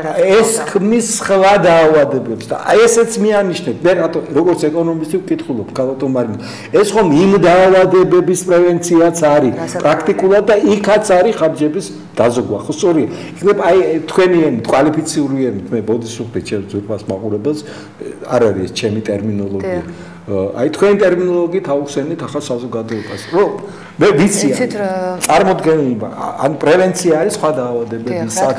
ეს ქმნის სხვა დაავადებებს და აი ესეც მიანიშნეთ. მე რატო როგორც ეკონომისტი ვკითხულობ ქალბატონ მარინა. ეს ხომ იმ დაავადებების პრევენციაც არის პრაქტიკულად და იქაც არის ხარჯების დაზოგვა. ხო სწორია. იქნება აი თქვენი ენით კვალიფიციური ენით მე ბოდიშუხტი ჩემს ძვირფას მაყურებელს არ არის ჩემი ტერმინოლოგია. აი თქვენი ტერმინოლოგიით აუხსენეთ ახლა საზოგადოებას. რომ მე ვიცი წარმოდგენება ან პრევენცია არის სხვა დაავადებებისაც.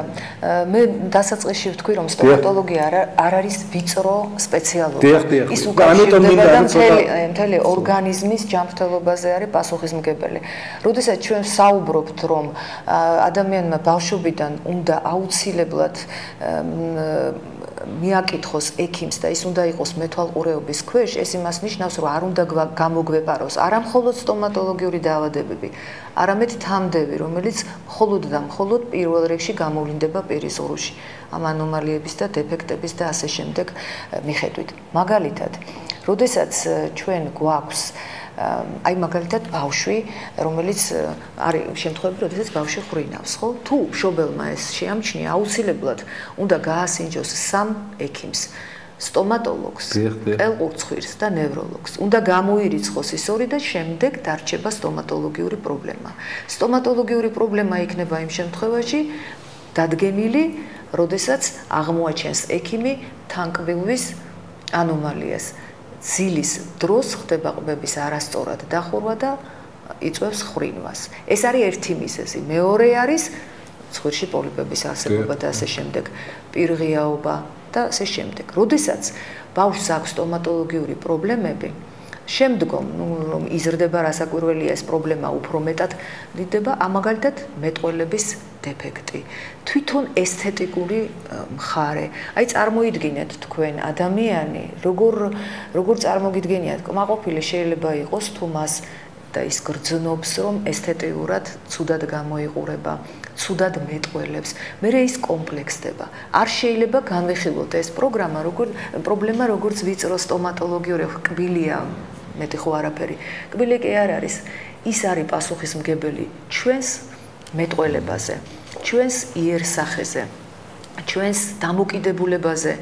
მე დასაწყისში ვთქვი რომ სტომატოლოგია არ არის ვიწრო სპეციალობა. ის უკავშირდება და მთელი ორგანიზმის ჯანმრთელობაზე არის პასუხისმგებელი. როდესაც ჩვენ საუბრობთ რომ ადამიანმა ბავშვობიდან უნდა აუცილებლად მიაკითხოს ექიმს და ის უნდა იყოს მეთვალყურეობის ქვეშ, ეს იმას ნიშნავს, რომ არ უნდა გამოგვეპაროს არა მხოლოდ სტომატოლოგიური დაავადებები, არამედ თამდევი, რომელიც მხოლოდ და მხოლოდ პირველ რიგში გამოვლინდება პირის ღრუში, ამ ანომალიების და დეფექტების და ასე შემდეგ მიხედვით. მაგალითად, როდესაც ჩვენ გვაქვს აი მაგალითად ბავშვი, რომელიც არის შემთხვევები, როდესაც ბავშვი ხრინავს, ხო? თუ მშობელმა ეს შეამჩნია, აუცილებლად უნდა გაასინჯოს სამ ექიმს, სტომატოლოგს, ყელყურცხვირს და ნევროლოგს. უნდა გამოირიცხოს ის ორი და შემდეგ დარჩება სტომატოლოგიური პრობლემა. სტომატოლოგიური პრობლემა იქნება იმ შემთხვევაში დადგენილი, როდესაც აღმოაჩენს ექიმი თანკბილვის ანომალიას. ძილის დროს ხდება ყბების არასწორად დახურვა და იწვევს ხრინვას. ეს არის ერთი მიზეზი. მეორე არის ცხვირში პოლიპების არსებობა და ასე შემდეგ, პირღიაობა და ასე შემდეგ. როდესაც ბავშვს აქვს სტომატოლოგიური პრობლემები, შემდგომ რომ იზრდება რასაკვირველია ეს პრობლემა უფრო მეტად დიდდება ამაგალითად მეტყველების დეფექტი თვითონ ესთეტიკური მხარე აი წარმოიდგინეთ თქვენ ადამიანი როგორ წარმოგიდგენიათ კმაყოფილი შეიძლება იყოს თუ მას და ის გრძნობს რომ ესთეტიურად ცუდად გამოიყურება ცუდად მეტყველებს მე ის კომპლექსდება არ შეიძლება განვიხილოთ ეს პრობლემა როგორც ვიწრო სტომატოლოგიური კბილია მეტი ხო არაფერი კბილი კი არ არის ის არის პასუხისმგებელი ჩვენს მეტყველებაზე ჩვენს იერსახეზე ჩვენს დამოკიდებულებაზე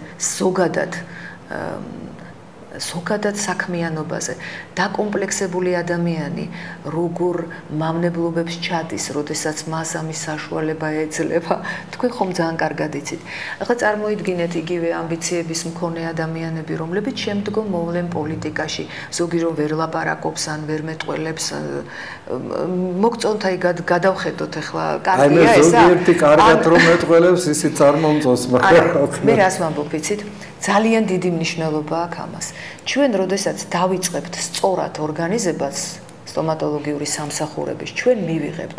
ზოგადად საქმიანობაზე დაკომპლექსებული ადამიანი როგორ მავნებლობებს ჩადის, როდესაც მას ამის საშუალება ეძლევა, თქვენ ხომ ძალიან კარგად იცით. ახლა წარმოიდგინეთ იგივე ამბიციების მქონე ადამიანები, რომლებიც შემდგომ მოვლენ პოლიტიკაში, ზოგი რომ ვერ ლაპარაკობს ან ვერ მეტყველებს, მოგწონთ აი გადავხედოთ ახლა კარგია ესა. აი ზოგიერთი კარგად რომ მეტყველებს, ისიც არ მომწონს, მაგრამ მე რას ვამბობ, იცით? ძალიან დიდი მნიშვნელობა აქვს ამას. ჩვენ როდესაც დავიწყებთ სწორად ორგანიზებას სტომატოლოგიური სამსახურების, ჩვენ მივიღებთ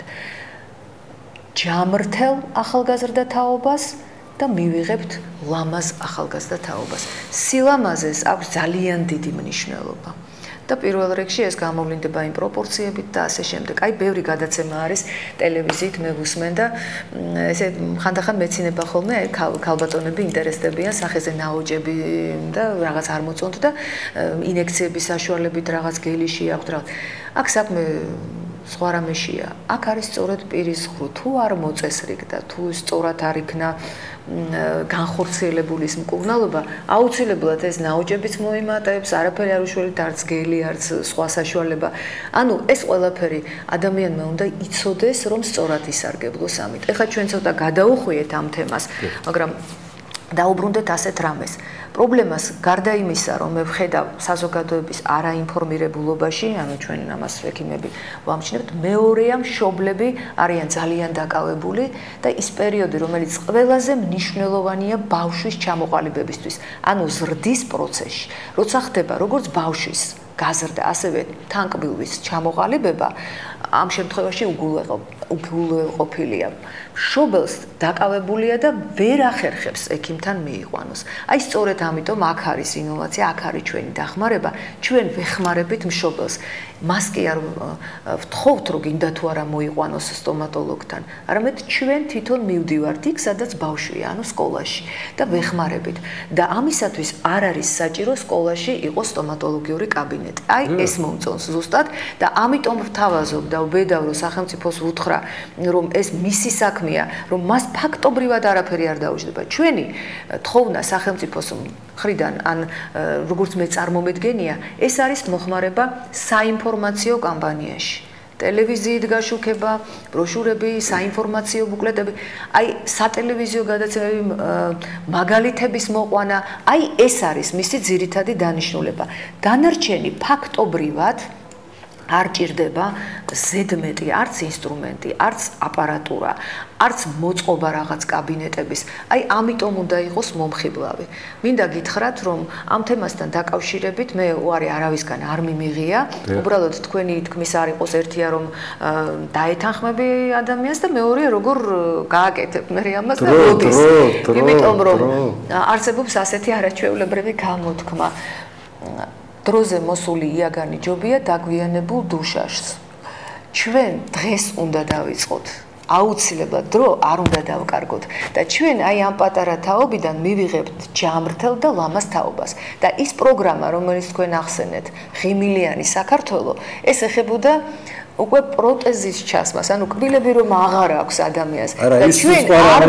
ჯამრთელ ახალგაზრდა თაობას და მივიღებთ ლამაზ ახალგაზრდა თაობას. სილამაზეს აქვს ძალიან დიდი მნიშვნელობა. და პირველ რიგში ეს გამოვლინდება იმ პროპორციებით და ასე შემდეგ. აი, ბევრი გადაცემა არის ტელევიზიით, მე ვუსმენ და ესე ხანდახან მეცინება ხოლმე, აი, ქალბატონები ინტერესდებიან სახეზე ნაოჭები და რაღაც არ მოწონთ და ინექციების საშუალებით რაღაც გელიში აქვთ რაღაც. აქ საქმე სხვა რამეშია. აქ არის სწორედ პირის ხრუ, თუ არ მოწესრიგდა, თუ სწორად არ იქნა განხორციელებული ის მკურნალობა, აუცილებლად ეს ნაოჭებიც მოიმატებს, არაფერი არ უშველით, არც გელი, არც სხვა საშუალება. ანუ ეს ყველაფერი ადამიანმა უნდა იცოდეს, რომ სწორად ისარგებლოს ამით. ეხლა ჩვენ ცოტა გადაუხვიეთ ამ თემას, მაგრამ დაუბრუნდეთ ასეთ რამეს. პრობლემას გარდა იმისა, რომ მე ვხედავ საზოგადოების არაინფორმირებულობაში, ანუ ჩვენ ამას ექიმები ვამჩნევთ, მეორეა მშობლები არიან ძალიან დაკავებული და ის პერიოდი, რომელიც ყველაზე მნიშვნელოვანია ბავშვის ჩამოყალიბებისთვის, ანუ ზრდის პროცესში, როცა ხდება როგორც ბავშვის გაზრდა, ასევე თანკბილვის ჩამოყალიბება, ამ შემთხვევაში უგულვებყოფილია. მშობელს დაკავებულია და ვერ ახერხებს ექიმთან მიიყვანოს. აი სწორედ ამიტომ აქ არის ინოვაცია, აქ არის ჩვენი დახმარება, ჩვენ ვეხმარებით მშობელს. მას კი არ ვთხოვთ, რომ გინდა თუ არა მოიყვანოს სტომატოლოგთან, არამედ ჩვენ თვითონ მივდივართ იქ, სადაც ბავშვია, ანუ სკოლაში და ვეხმარებით. და ამისათვის არ არის საჭირო სკოლაში იყოს სტომატოლოგიური კაბინეტი. აი ეს მომწონს ზუსტად და ამიტომ ვთავაზობ და ვბედავ, რომ სახელმწიფოს ვუთხრა, რომ ეს მისი საქმეა, რომ მას ფაქტობრივად არაფერი არ დაუჯდება. ჩვენი თხოვნა სახელმწიფოს მხრიდან ან როგორც მე წარმომედგენია, ეს არის მოხმარება საინფორმაციო კამპანიაში. ტელევიზიით გაშუქება, ბროშურები, საინფორმაციო ბუკლეტები, აი სატელევიზიო გადაცემები, მაგალითების მოყვანა, აი ეს არის მისი ძირითადი დანიშნულება. დანარჩენი ფაქტობრივად არ ჭირდება ზედმეტი არც ინსტრუმენტი, არც აპარატურა, არც მოწყობა რაღაც კაბინეტების. აი ამიტომ უნდა იყოს მომხიბლავი. მინდა გითხრათ, რომ ამ თემასთან დაკავშირებით მე უარი არავისგან არ მიმიღია. უბრალოდ თქვენი თქმის არ იყოს ერთია რომ დაეთანხმები ადამიანს და მეორეა როგორ გააკეთებ მე ამას და როდის. იმიტომ რომ არსებობს ასეთი არაჩვეულებრივი გამოთქმა. დროზე მოსული იაგანი ჯობია დაგვიანებულ დუშაშს. ჩვენ დღეს უნდა დავიწყოთ. აუცილებლად დრო არ უნდა დავკარგოთ და ჩვენ აი ამ პატარა თაობიდან მივიღებთ ჯამრთელ და ლამაზ თაობას. და ის პროგრამა, რომელიც თქვენ ახსენეთ, ღიმილიანი საქართველო, ეს ეხებოდა უკვე პროტეზის ჩასმას, ანუ კბილები რომ აღარ აქვს ადამიანს და ჩვენ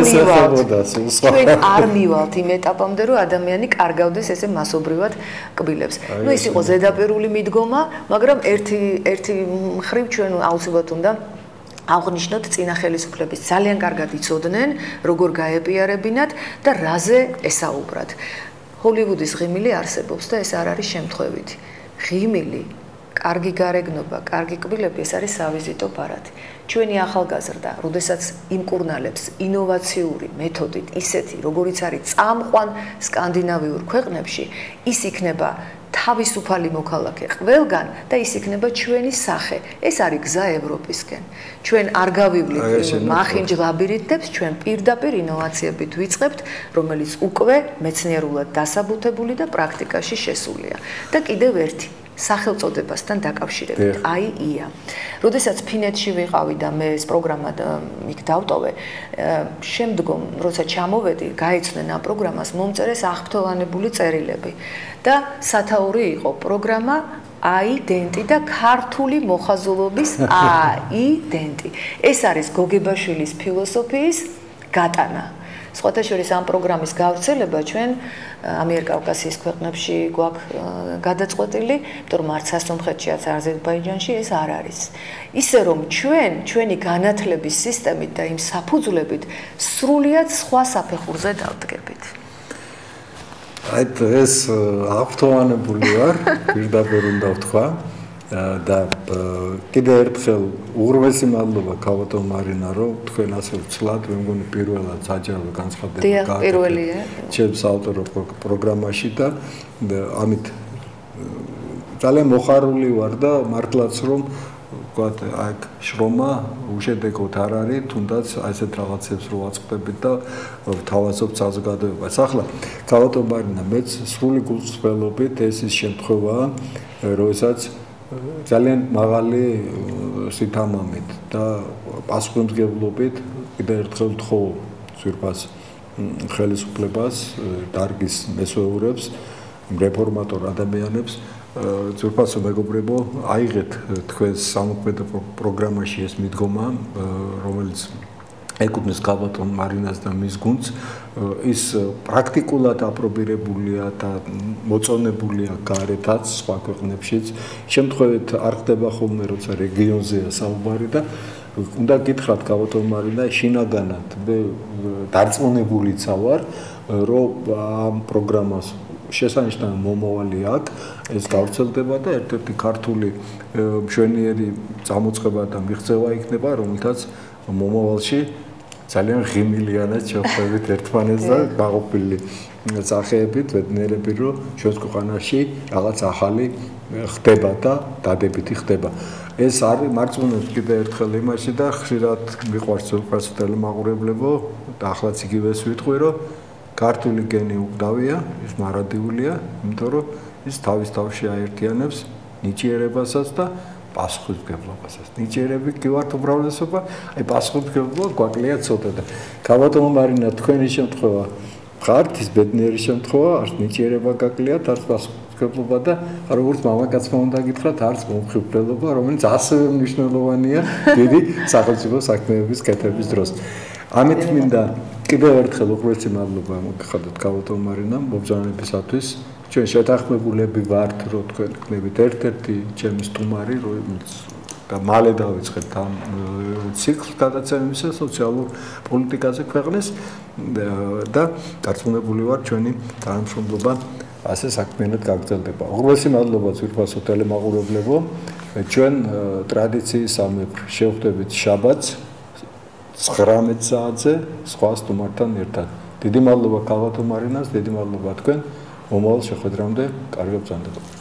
არ მივალთ იმ ეტაპამდე, რომ ადამიანი კარგავდეს ესე მასობრივად კბილებს. ნუ ის იყო ზედაპირული მიდგომა, მაგრამ ერთი მხრივ ჩვენ აუცილებლად უნდა აღნიშნოთ წინა ხელისუფლების ძალიან კარგად იცოდნენ, როგორ გაეპიარებინათ და რაზე ესაუბრათ. ჰოლივუდის ღიმილი არსებობს და ეს არ არის შემთხვევითი. ღიმილი კარგი გარეგნობა, კარგი კბილები, ეს არის სავიზიტო პარადი. ჩვენი ახალგაზრდა, როდესაც იმკურნალებს ინოვაციური მეთოდით, ისეთი, როგორიც არის წამყვან სკანდინავიურ ქვეყნებში, ის იქნება თავისუფალი მოქალაქე ყველგან და ის იქნება ჩვენი სახე. ეს არის გზა ევროპისკენ. ჩვენ არ გავივლით მახინჯლაბირითებს, ჩვენ პირდაპირ ინოვაციებით ვიწყებთ, რომელიც უკვე მეცნიერულად დასაბუთებული და პრაქტიკაში შესულია. და კიდევ ერთი სახელწოდებასთან დაკავშირებით, აი ია. როდესაც ფინეთში ვიყავი და მე ეს პროგრამა იქ დავტოვე, შემდგომ როცა ჩამოვედი, გაიცნენ ამ პროგრამას, მომწერეს აღფრთოვანებული წერილები და სათაური იყო პროგრამა აიდენტი და ქართული მოხაზულობის აიდენტი. ეს არის გოგებაშვილის ფილოსოფიის გატანა. სხვათა შორის ამ პროგრამის გავრცელება ჩვენ ამიერკავკასიის ქვეყნებში გვაქვს გადაწყვეტილი, იმიტომ რომ არც ასომხეთშიაც აზერბაიჯანში ეს არ არის. ისე რომ ჩვენი განათლების სისტემით და იმ საფუძვლებით სრულიად სხვა საფეხურზე დავდგებით. აი ეს აღფრთოვანებული ვარ, პირდაპირ უნდა ვთქვა და კიდევ ერთხელ უღრმესი მადლობა ქალბატონ მარინა, რომ თქვენ ასე ვცლად, მე მგონი პირველად საჯარო განცხადება გააკეთეთ ჩემს ავტორო პროგრამაში და ამით ძალიან მოხარული ვარ და მართლაც რომ ვთქვათ, აი შრომა უშედეგოდ არ არის, თუნდაც ასეთ რაღაცებს რო ვაწყდებით და ვთავაზობთ საზოგადოებას. ახლა ქალბატონ მარინა, მეც სრული გულწრფელობით ეს ის შემთხვევაა, როდესაც ძალიან მაღალი სითამამით და პასუხისმგებლობით კიდევ ერთხელ ვთხოვ ძვირფას ხელისუფლებას, დარგის მესვეურებს, რეფორმატორ ადამიანებს, ძვირფასო მეგობრებო, აიღეთ თქვენს სამოქმედო პროგრამაში ეს მიდგომა, რომელიც ეკუთვნის ქალბატონ მარინას და მის გუნდს, ის პრაქტიკულად აპრობირებულია და მოწონებულია გარეთაც, სხვა ქვეყნებშიც. შემთხვევით არ ხდება ხოლმე, როცა რეგიონზეა საუბარი და უნდა გითხრათ ქალბატონ მარინა, შინაგანად დარწმუნებულიცა ვარ, რომ ამ პროგრამას შესანიშნავი მომავალი აქვს, ეს გავრცელდება და ერთ-ერთი ქართული მშვენიერი წამოწყება და მიღწევა იქნება, რომელთაც მომავალში ძალიან ღიმილიანად შევხვდებით ერთმანეთს და გაყოფილი სახეებით ვედნერები, რომ ჩვენს ქვეყანაში რაღაც ახალი ხდება და დადებითი ხდება. ეს არის მარწმუნებს კიდევ ერთხელ იმაში და ხშირად მიყვარს უბრალოდ ტელემაყურებლებო და ახლაც იგივეს ვიტყვი, რომ ქართული გენი უკდავია, ის მარადიულია, იმიტომ რომ ის თავის თავში აერთიანებს ნიჭიერებასაც და პასუხისმგებლობასაც. ნიჭიერები კი ვართ უმრავლესობა, აი პასუხისმგებლობა გვაკლია ცოტა და ქალბატონ მარინა, თქვენი შემთხვევა ხართ ის ბედნიერი შემთხვევა, არც ნიჭიერება გაკლიათ, არც პასუხისმგებლობა და როგორც მამაკაცმა უნდა გითხრათ, არც მომხიბვლელობა, რომელიც ასევე მნიშვნელოვანია დიდი სახელმწიფო საქმეების კეთების დროს. ამით მინდა კიდევ ერთხელ უღრმესი მადლობა მოგიხადოთ ქალბატონ მარინა მობრძანებისათვის. ჩვენ შეთანხმებულები ვართ, რომ თქვენ გქნებით ერთ-ერთი ჩემი სტუმარი, რომელიც და მალე დავიწყებთ ამ ციკლს გადაცემისა სოციალურ პოლიტიკაზე ქვეყნის და დარწმუნებული ვარ ჩვენი თანამშრომლობა ასე საქმიანად გაგრძელდება. უღრმესი მადლობა ძვირფასო ტელემაყურებლებო. ჩვენ ტრადიციისამებრ შევხვდებით შაბათს 19 საათზე სხვა სტუმართან ერთად. დიდი მადლობა ქალბატონ მარინას, დიდი მადლობა თქვენ. მომავალ შეხვედრამდე კარგად ბრძანდება.